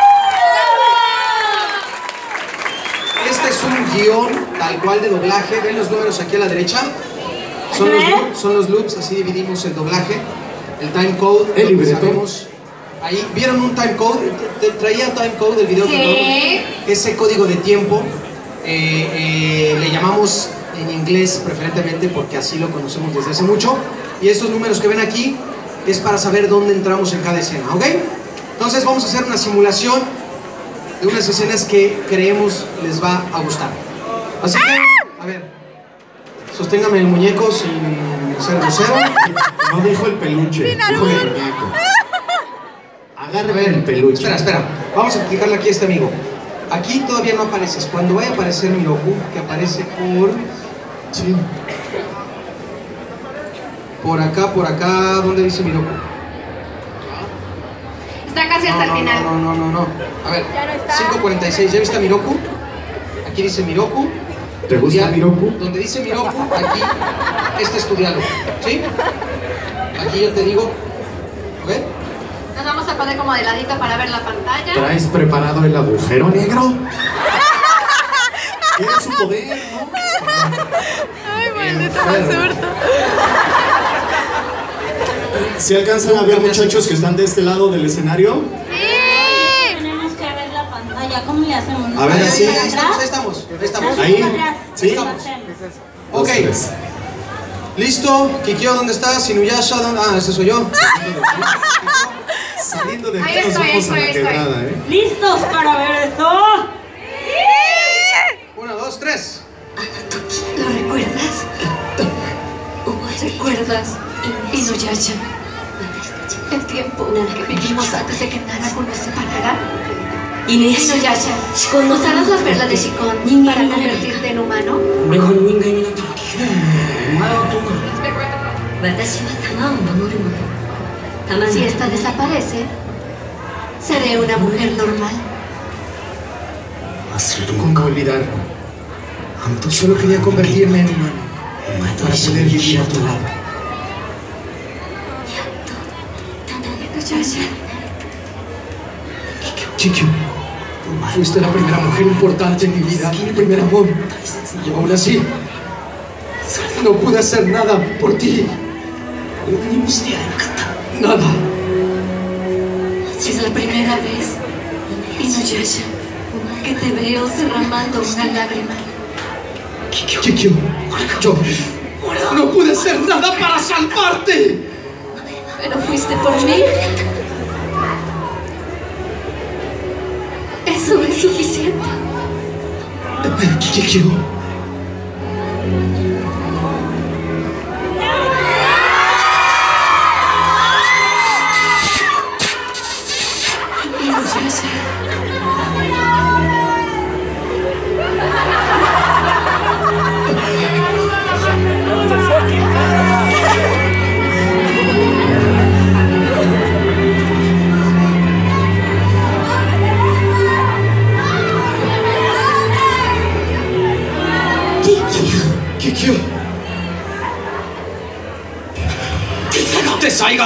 Este es un guión tal cual de doblaje. Ven los números aquí a la derecha. Son los loops, así dividimos el doblaje. El time code. El libreto. Sabemos. Ahí, ¿vieron un time code? Traía time code del video. Sí. Ese código de tiempo le llamamos en inglés preferentemente porque así lo conocemos desde hace mucho. Y estos números que ven aquí es para saber dónde entramos en cada escena, ¿ok? Entonces vamos a hacer una simulación de unas escenas que creemos les va a gustar. Así que, a ver, sosténgame el muñeco sin ser grosero. No dijo el peluche, dijo el muñeco. Agárrame el peluche. Espera. Vamos a explicarle aquí a este amigo. Aquí todavía no apareces. Cuando vaya a aparecer Miroku, que aparece por... Sí. Por acá, ¿dónde dice Miroku? Está casi hasta el final. No. A ver, 5:46, ¿ya viste a Miroku? Aquí dice Miroku. ¿Te gusta Miroku? Donde dice Miroku, aquí, este es tu diálogo, ¿sí? Aquí yo te digo, ¿ok? Nos vamos a poner como de ladito para ver la pantalla. ¿Traes preparado el agujero negro? ¿Qué es su poder, no? Ay, maldito absurdo. ¿Se alcanzan a ver, muchachos, que están de este lado del escenario? Sí. Tenemos que ver la pantalla. ¿Cómo le hacemos? A ver, así. Ahí estamos. Ahí. ¿Sí? Ok. ¿Listo? Kikyo, ¿dónde estás? Inuyasha, ¿dónde? Ah, ese soy yo. Saliendo de aquí Ahí nos estoy, vamos a la estoy. quebrada, ¿eh? ¿Listos para ver esto? 1, 2, 3. ¿Lo recuerdas? ¿Recuerdas? Inuyasha. El tiempo que vivimos antes de que Nanaku nos separara. Inuyasha, ¿usarás la perla de Shikon para convertirte en humano? Si esta desaparece, seré una mujer normal. ¿Cómo olvidar? Solo quería convertirme en humano para poder vivir a tu lado. Inuyasha. Kikyo, fuiste la primera mujer importante en mi vida, mi primer amor. Y aún así, no pude hacer nada por ti. Nada. Es la primera vez, Inuyasha, que te veo derramando una lágrima. Kikyo, yo no pude hacer nada para salvarte. Pero fuiste por mí. Eso es suficiente. Kikyo. ¡Tensaiga!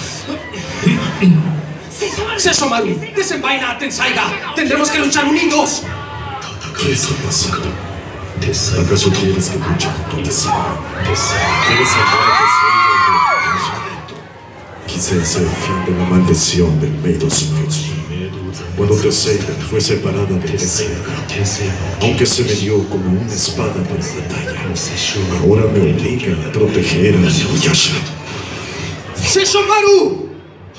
¡Sesshomaru! ¡Desenvaina a Tensaiga! ¡Tendremos que luchar unidos! ¿Qué está pasando? ¿Acaso quieres que luche con Tensaiga? ¿Quieres salvar a Tensaiga? Quise hacer el fin de la maldición del Meido Senjutsu. Cuando Tenseiga fue separada de Tenseiga, aunque se me dio como una espada para la batalla, ahora me obliga a proteger a Inuyasha. ¡Sesshomaru!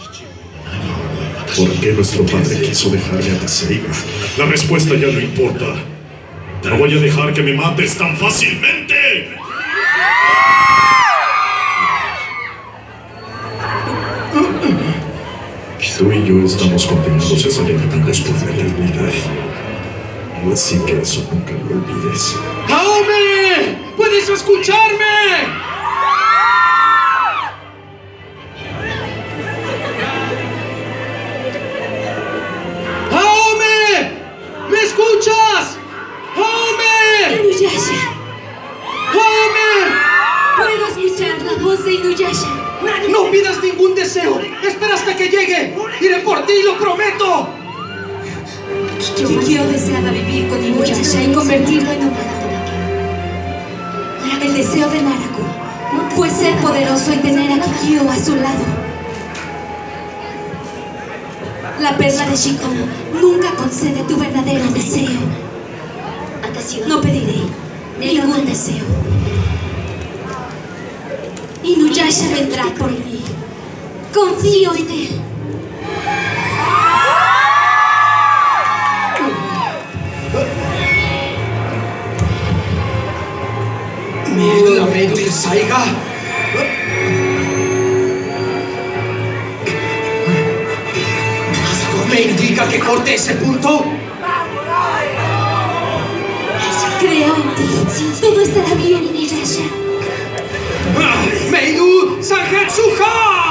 ¿Por qué nuestro padre quiso dejarme a Tenseiga? La respuesta ya no importa. No voy a dejar que me mates tan fácilmente. Tú y yo estamos condenados a ser enemigos por la eternidad. Así que eso nunca lo olvides. ¡Aome! ¡Puedes escucharme! ¡Aome! ¿Me escuchas? ¡Aome! Inuyasha. ¡Aome! Puedo escuchar la voz de Inuyasha. ¡No pidas ningún deseo! ¡Espera hasta que llegue! ¡Iré por ti, lo prometo! Yo deseaba vivir con Inuyasha y convertirlo en un el deseo de Naraku fue ser poderoso y tener a Kikyo a su lado. La perla de Shikon nunca concede tu verdadero deseo. No pediré ningún deseo. Inuyasha vendrá por mí. Confío en él. ¿La Meido Tensaiga? ¿Me indica que corte ese punto? Creo en ti. Todo estará bien, Inuyasha. ¡Meido Sangetsuha!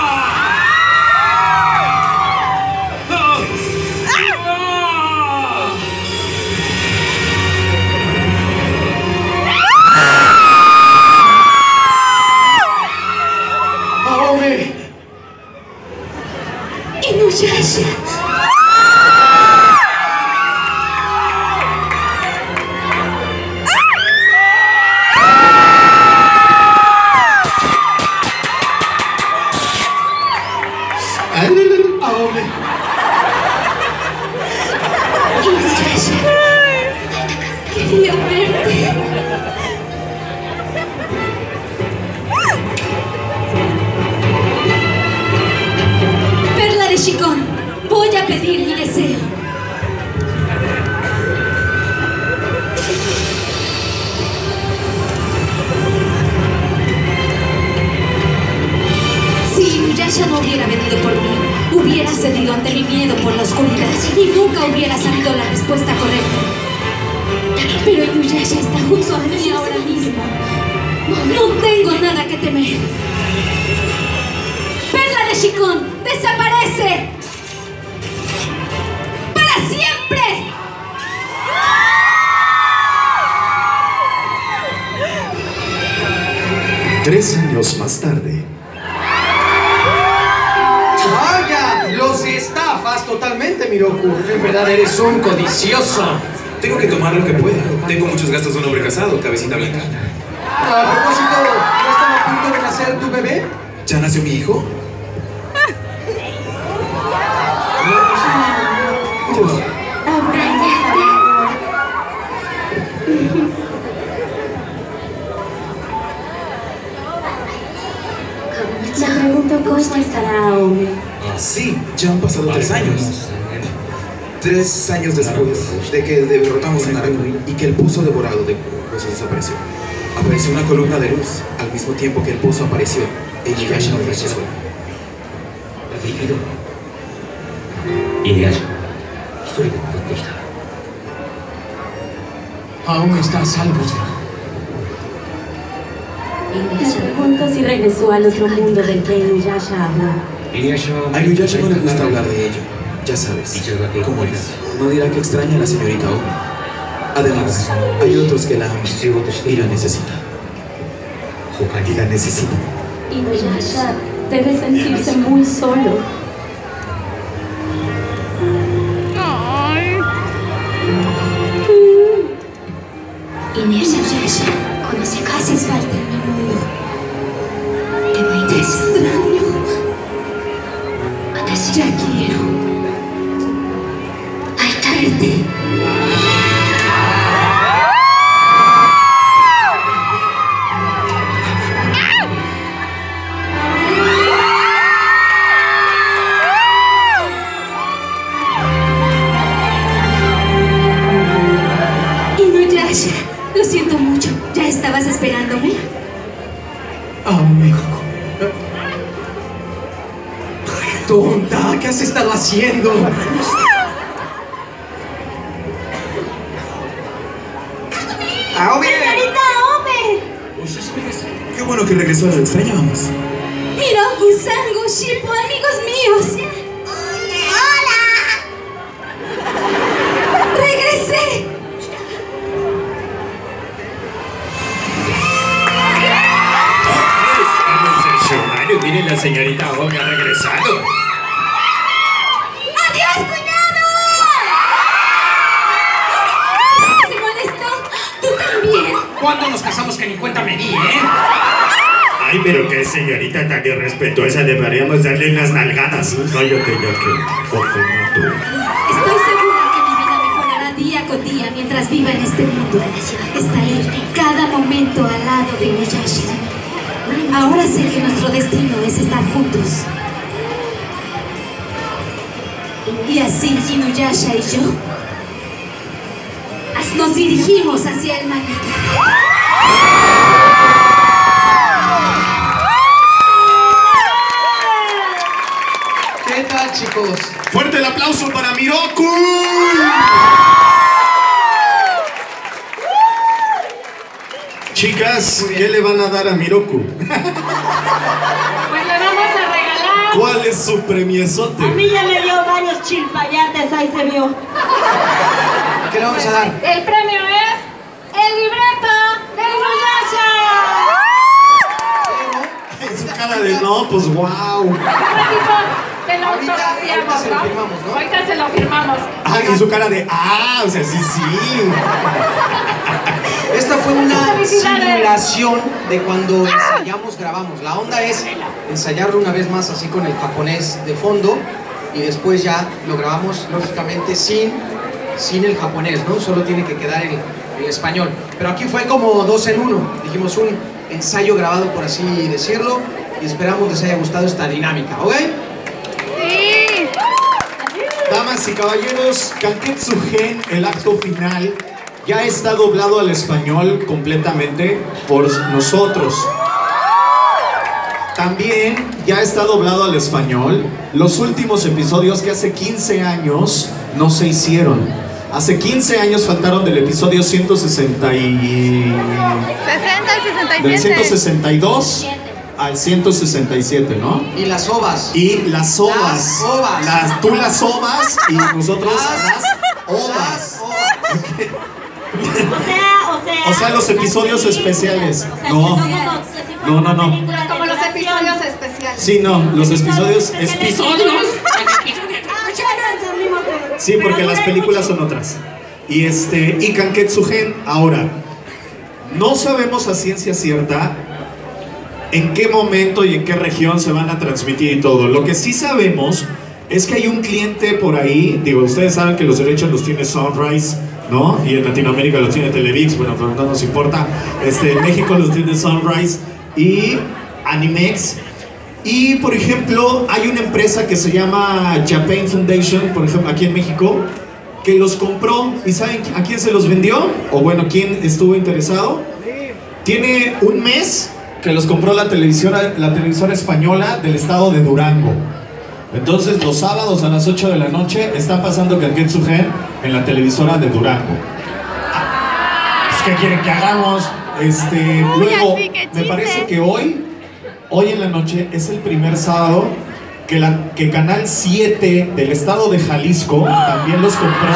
¡Aome! Inuyasha. ¡Aome! Inuyasha. Quería verte. Perla de Shikon, voy a pedir mi deseo. Si Inuyasha no hubiera venido por mí, hubiera cedido ante mi miedo por la oscuridad y nunca hubiera sabido la respuesta correcta. Pero Inuyasha está junto a mí ahora mismo. No tengo nada que temer. ¡Perla de Shikon, desaparece! ¡Para siempre! 3 años más tarde. ¡Vaya! ¡Los estafas totalmente, Miroku! En verdad eres un codicioso. Tengo que tomar lo que pueda. Tengo muchos gastos de un hombre casado, cabecita blanca. A propósito, ¿no estaba a punto de nacer tu bebé? ¿Ya nació mi hijo? Me pregunto cómo estará Aome. Sí, ya han pasado 3 años. 3 años después de que derrotamos a Naraku y que el pozo devorado de huesos desapareció. Apareció una columna de luz al mismo tiempo que el pozo apareció e Inuyasha no regresó. Aún está a salvo. Me pregunto si regresó al otro mundo del que Inuyasha habló. A Inuyasha no le gusta hablar de ello. Ya sabes, cómo es. No dirá que extraña a la señorita Ome. Además, hay otros que la aman y la necesitan. Y la necesitan. Inuyasha debe sentirse muy solo. Inuyasha, haces falta en mi mundo. Te extraño. Ya quiero verte. Inuyasha, lo siento mucho. ¿Ya estabas esperándome? Oh, México. Tonta, ¿qué has estado haciendo? ¡Señorita Ome! Qué bueno que regresó, lo extrañábamos. Miroku, Sango, Shippo, amigos míos. ¡Hola! ¡Regresé! Miren, la señorita Ome ha regresado. ¡Adiós, cuñado! ¿Se molestó? ¿Tú también? ¿Cuándo nos casamos que ni cuenta me di, Ay, pero qué señorita tan irrespetuosa, deberíamos darle unas nalgadas. Cállate ya que, ojo, no tú. Estoy segura que mi vida mejorará día con día mientras viva en este mundo. Estaré cada momento al lado de Inuyasha. Ahora sé que nuestro destino es estar juntos. Y así Inuyasha y yo nos dirigimos hacia el mañana. ¿Qué tal, chicos? ¡Fuerte el aplauso para Miroku! Chicas, ¿qué le van a dar a Miroku? Pues le vamos a regalar. ¿Cuál es su premiesote? A mí ya me dio varios chilpayates, ahí se vio. ¿Qué le vamos a dar? El premio es el libreto de Inuyasha. En su cara de no, pues wow. Te lo autografiamos, se lo firmamos, ¿no? Ahorita se lo firmamos. Ah, y su cara de o sea, sí. Esta fue una simulación de cuando ensayamos, grabamos. La onda es ensayarlo una vez más así con el japonés de fondo y después ya lo grabamos lógicamente sin el japonés, ¿no? Solo tiene que quedar el español. Pero aquí fue como 2 en 1. Dijimos un ensayo grabado, por así decirlo, y esperamos les haya gustado esta dinámica, ¿ok? Sí. Damas y caballeros, Kanketsu-gen, el acto final, ya está doblado al español completamente por nosotros. También ya está doblado al español los últimos episodios que hace 15 años no se hicieron. Hace 15 años faltaron del episodio 160 y... 60 al 67. Del 162 al 167, ¿no? Y las ovas. Y las ovas. Las ovas. Tú las ovas y nosotros las ovas. O sea, los episodios especiales. No. Como los episodios especiales. Sí, no, los episodios. Sí, porque las películas son otras. Y Kanketsu-gen, ahora, no sabemos a ciencia cierta en qué momento y en qué región se van a transmitir y todo. Lo que sí sabemos es que hay un cliente por ahí, digo, ustedes saben que los derechos los tiene Sunrise, ¿no? Y en Latinoamérica los tiene Televix, bueno, pero no nos importa. En México los tiene Sunrise y Animex. Y, por ejemplo, hay una empresa que se llama Japan Foundation, por ejemplo, aquí en México, que los compró. ¿Y saben a quién se los vendió? O bueno, ¿quién estuvo interesado? Tiene un mes que los compró la televisora española del estado de Durango. Entonces, los sábados a las 8 de la noche están pasando Kanketsu-gen en la televisora de Durango. Pues, ¿qué quieren que hagamos? Luego, me parece que hoy en la noche es el primer sábado que Canal 7 del estado de Jalisco también los compró.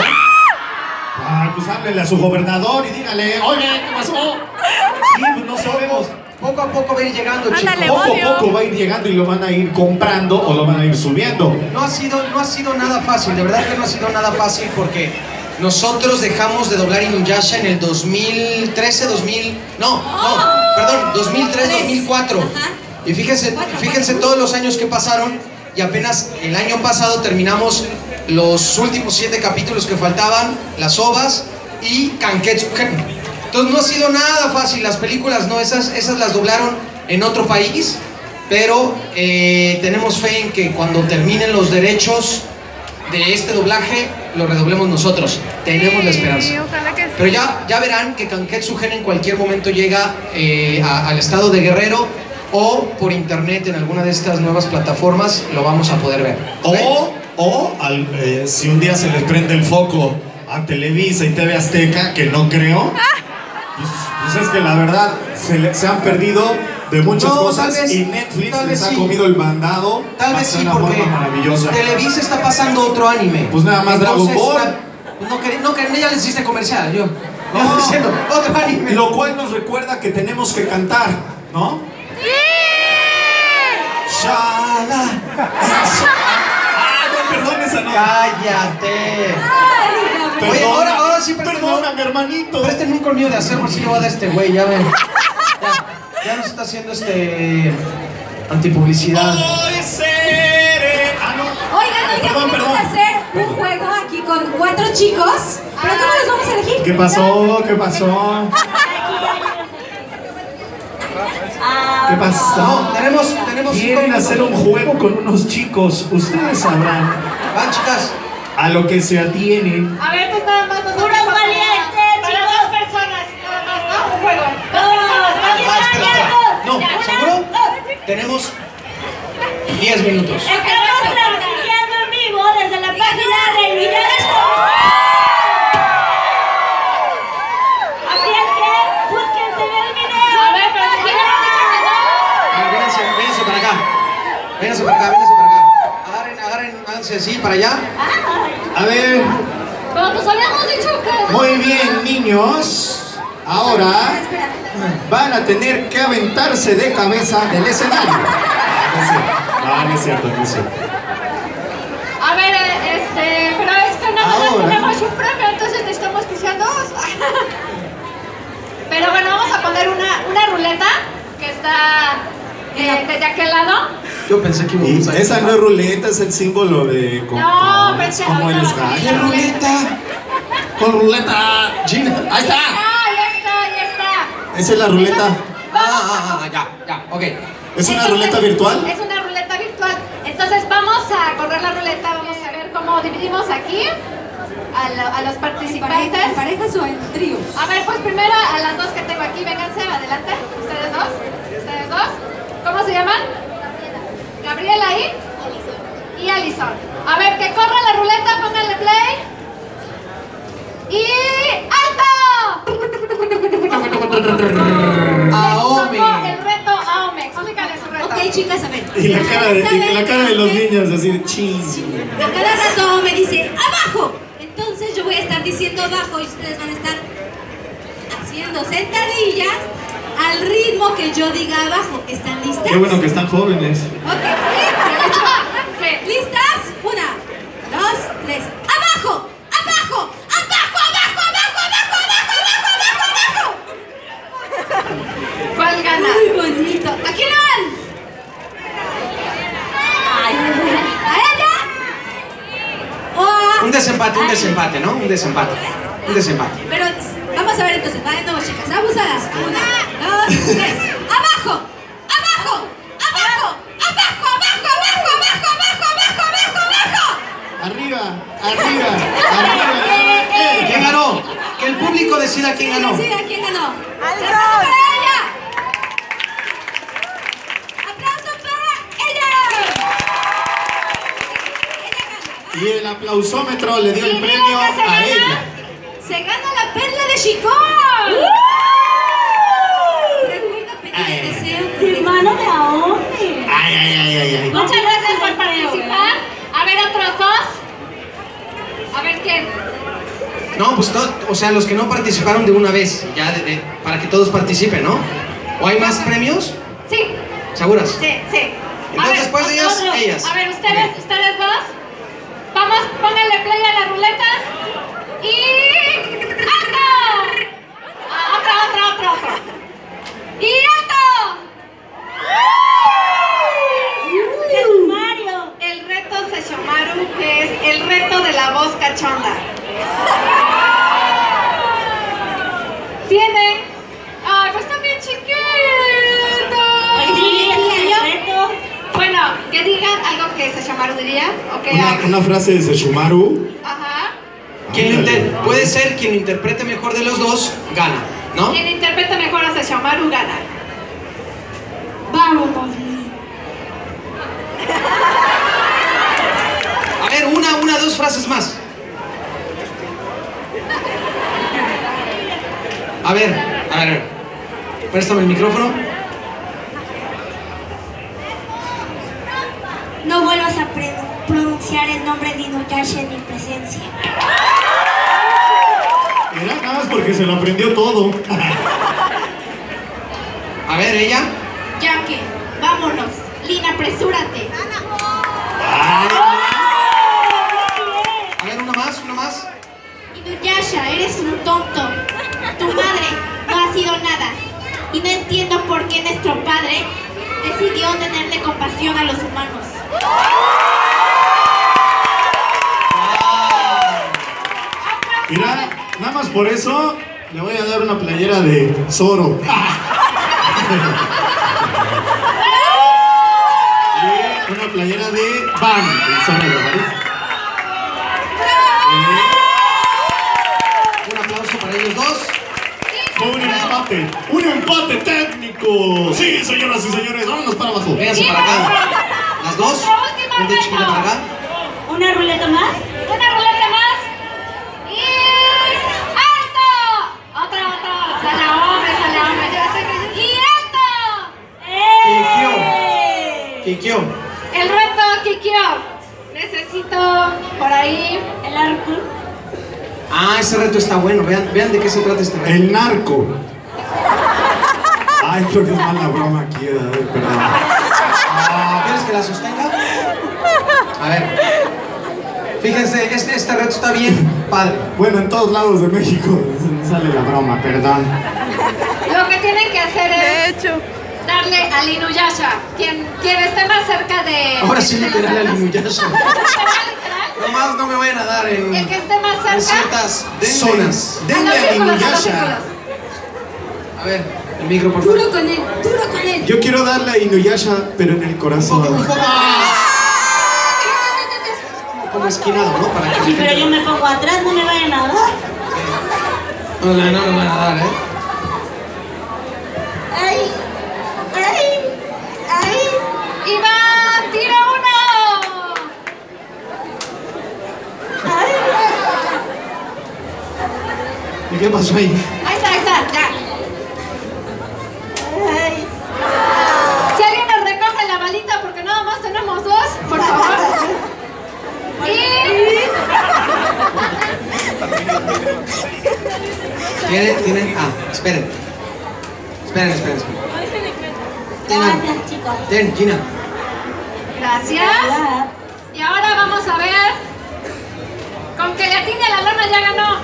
Pues háblenle a su gobernador y dígale, oye, ¿qué pasó? Sí, pues no sabemos. Poco a poco va a ir llegando, chicos. Poco a poco va a ir llegando y lo van a ir comprando o lo van a ir subiendo. No ha sido nada fácil, de verdad que no ha sido nada fácil porque nosotros dejamos de doblar Inuyasha en el 2003, 2004. Y fíjense todos los años que pasaron y apenas el año pasado terminamos los últimos 7 capítulos que faltaban, las ovas y Kanketsu. Entonces no ha sido nada fácil, las películas no, esas las doblaron en otro país, pero tenemos fe en que cuando terminen los derechos de este doblaje, lo redoblemos nosotros. Tenemos la esperanza. Pero ya verán que Kanketsu Gen en cualquier momento llega al estado de Guerrero o por internet en alguna de estas nuevas plataformas lo vamos a poder ver. Si un día se les prende el foco a Televisa y TV Azteca, que no creo, pues es que la verdad se han perdido de muchas cosas y Netflix les ha comido el mandado. Tal vez sí, porque Televisa está pasando otro anime. Pues nada más Dragon Ball. Ya les hiciste comercial, yo. No, diciendo otro anime. Lo cual nos recuerda que tenemos que cantar, ¿no? ¡Sí! ¡Shala! No, perdón, esa no. ¡Cállate! Oye, ahora sí, perdóname, hermanito. Presten un colmillo de acero, si lo va a dar este güey, ya ven. Ya nos está haciendo antipublicidad. Oigan, vamos a hacer un juego aquí con 4 chicos. ¿Pero cómo los vamos a elegir? ¿Qué pasó? ¿Qué pasó? ¿Qué pasó? No, tenemos Quieren hacer un juego con unos chicos. Ustedes sabrán. Van, chicas. A lo que se atienen. A ver, pues nada más nosotros. ¡Puros valientes! Para 2 personas, nada más, ¿no? Un juego. 2 personas. No, ¿seguro? Tenemos 10 minutos. Estamos transmitiendo en vivo desde la página de Inuyasha. Así es que búsquense el video. A ver, pero Vénganse para acá. Háganse así, para allá. A ver. Pero pues habíamos dicho que... Muy bien, niños. Ahora van a tener que aventarse de cabeza del escenario. No es cierto. A ver, pero es que nada más tenemos un premio, entonces necesitamos que sean 2. Pero bueno, vamos a poner una ruleta que está de aquel lado. Yo pensé que esa no es ruleta, es el símbolo de... No, pensé... como el scratch. ¿Qué ruleta? Con ruleta. Gina, ahí está. Ya está. Esa es la ruleta. Ya, ok. ¿Es una ruleta virtual? Es una ruleta virtual. Entonces vamos a correr la ruleta, vamos a ver cómo dividimos aquí a los participantes. ¿En parejas o en tríos? A ver, pues primero a las 2 que tengo aquí, vénganse, adelante. Ustedes dos. ¿Cómo se llaman? Gabriela y Alison. A ver, que corra la ruleta, pónganle play. ¡Y alto! Aome. El reto Aome. Explícale su reto. Ok, chicas, a ver. Y la cara de los niños así de ching. A cada rato me dice ¡abajo! Entonces yo voy a estar diciendo abajo y ustedes van a estar haciendo sentadillas al ritmo que yo diga abajo. ¿Están listas? Qué bueno que están jóvenes. Ok, ¿listas? 1, 2, 3. ¡Abajo! ¡Abajo! ¿Cuál gana? Muy bonito. ¿A quién le van? ¿A ella? ¿O a... Un desempate, ¿no? Un desempate. Pero vamos a ver entonces, va de nuevo, chicas. Abusadas. 1, 2, 3. ¡Abajo! Arriba. ¿Quién ganó? Que el público decida quién ganó. ¡Quién ganó! ¡Aplauso para ella! ¡Aplauso para ella! Y el aplausómetro le dio el premio a ella. ¡Se gana la perla de Chicón! Recuerda pedir el deseo. ¡Hermano de Aome! Ay. Muchas gracias por participar. A ver, otros 2. A ver quién. No, pues los que no participaron de una vez, ya para que todos participen, ¿no? ¿O hay más premios? Sí. ¿Seguras? Sí, sí. Entonces después de ellas, ellas. A ver, ustedes dos. Vamos, pónganle play a la ruleta. Y... ¡alto! Otro. ¡Y alto! Seshomaru. El reto Seshomaru, que es el reto de la voz cachonda. Tienen... ¡ay, pues están bien chiquitos! Bueno, que digan algo que Seshomaru diría. Una frase de Seshomaru. Ajá. Puede ser quien interprete mejor de los dos, gana, ¿no? Quien interprete mejor a Seshomaru gana. Vámonos. A ver, dos frases más. A ver. Préstame el micrófono. No vuelvas a pronunciar el nombre de Inuyasha en mi presencia. Era nada más porque se lo aprendió todo. A ver, ella. Ya que, vámonos. Lina, apresúrate. A ver, una más. Inuyasha, eres un tonto. Tu madre no ha sido nada. Y no entiendo por qué nuestro padre decidió tenerle compasión a los humanos. Mira, nada más por eso le voy a dar una playera de Zoro. Y una playera de Bam, el Zoro, ¿verdad? Un aplauso para ellos dos. Fue un empate técnico. Sí, señoras y señores, vámonos para abajo. Vénganse para acá. Las dos. Vente chiquita para acá. ¿Una ruleta más? Una ruleta más. Y... ¡alto! Otro. Sale hombre. Y alto. Kikyo. El reto Kikyo. Necesito por ahí El arco. Ah, ese reto está bueno. Vean de qué se trata este reto. El narco. Ay, creo que es mala broma aquí, perdón. ¿Quieres que la sostenga? A ver. Fíjense, este reto está bien padre. Bueno, en todos lados de México sale la broma, perdón. Lo que tienen que hacer es darle al Inuyasha. Quien esté más cerca de... Ahora sí literal al Inuyasha. Nomás no me vayan a dar en... El que esté más cerca. En ciertas zonas. Denle al Inuyasha. A ver, el micro, por favor. Duro con él. Yo quiero darle a Inuyasha, pero en el corazón. Un poco. Como esquinado, ¿no? Para que Sí, pero yo me pongo atrás, no me vayan a dar. No me van a dar, ¿eh? ¡Ay! ¡Iván, tira uno! ¿Y qué pasó ahí? Ahí está, ya. Si alguien nos recoge la balita, porque nada más tenemos dos, por favor. ¿Tienen? Ah, esperen. Esperen. Gracias, chicos. Ten, Gina. Gracias. Y ahora vamos a ver. Con que le atine a la lona ya ganó.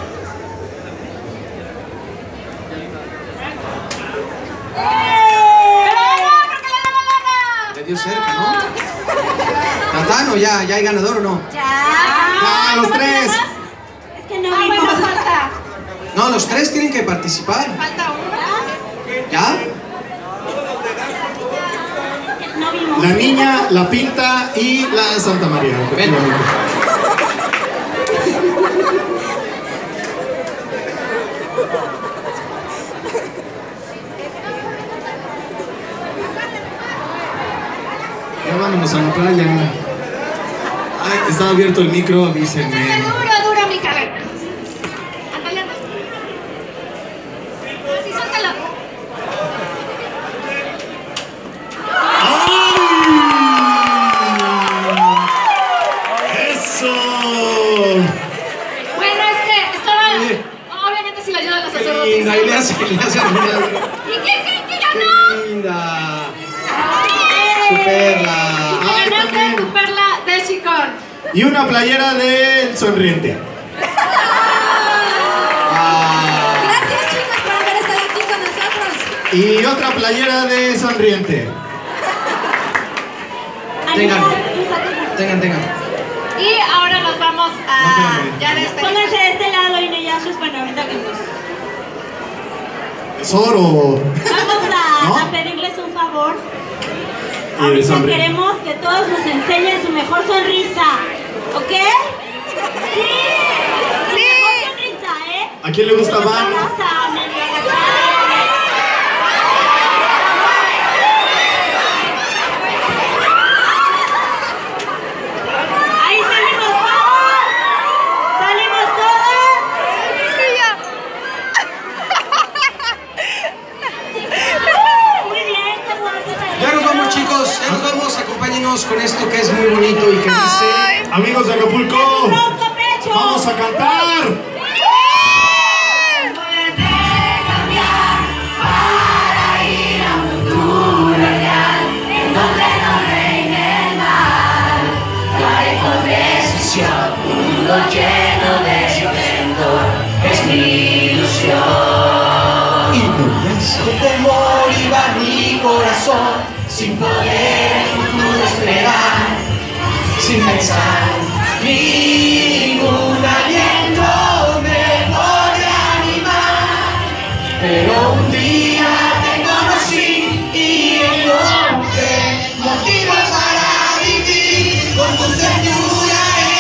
¡Pero ganó porque le dio la lona! Le dio cerca, ¿no? Tatano, ¿ya hay ganador o no? Ya, los tres. Es que no bueno, vimos. falta. No, los tres tienen que participar. Falta uno. ¿Ya? No vimos. La niña, la Pinta y la Santa María. Ven. Ya vámonos a la playa. Ay, está abierto el micro, avísenme. Duro, mi cabeza. Ándale. Así, suéltalo. ¡Eso! Bueno, es que estaba... Obviamente si le ayudan los sacerdotes. Y le hace ¿Y qué ganó? Y una playera del Sonriente. Gracias, chicos, por haber estado aquí con nosotros. Y otra playera de Sonriente. Tengan. Y ahora nos vamos a... ya despedir. Pónganse de este lado, Inuyashas, para ahorita que nos... Tesoro. Vamos a pedirles un favor. Ahorita queremos que todos nos enseñen su mejor sonrisa. ¿Ok? ¡Sí! ¡Sí! Mejor sonrisa, ¿eh? ¿A quién le gusta Van? Vamos a medio agachar. Ahí salimos todos. ¿Salimos todos? Muy bien, qué bueno. Ya nos vamos, chicos, ya nos vamos. Acompáñenos con esto que es muy bonito y que dice... Amigos de Acapulco, vamos a cantar. Un mundo lleno de esplendor es mi ilusión. Y con temor iba mi corazón, sin poder el futuro esperar, sin pensar. Ningún aliento me podrá animar, pero un día te conocí y encontré motivos para vivir con tu ternura.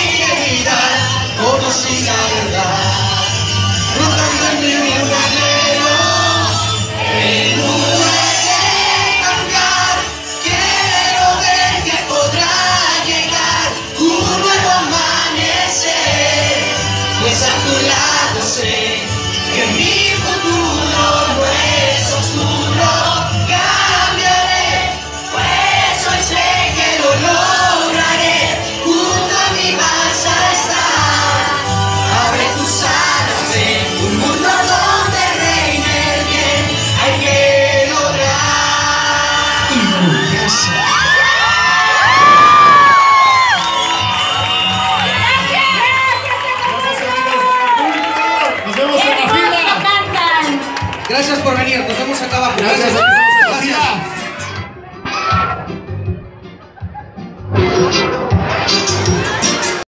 Conocí la verdad, brotando en mí un anhelo. El mundo debe cambiar. Quiero ver que podrá llegar un nuevo amanecer. Pues a tu lado sé que mi futuro no es oscuro. Cambiaré, pues hoy sé que lo lograré. Junto a mí vas a estar. Abre tus alas en un mundo donde reine el bien. Hay que lograr. Inuyasha. Nos vemos en la fila. Gracias por venir, nos vemos acá abajo. Gracias. Nos vemos en la fila.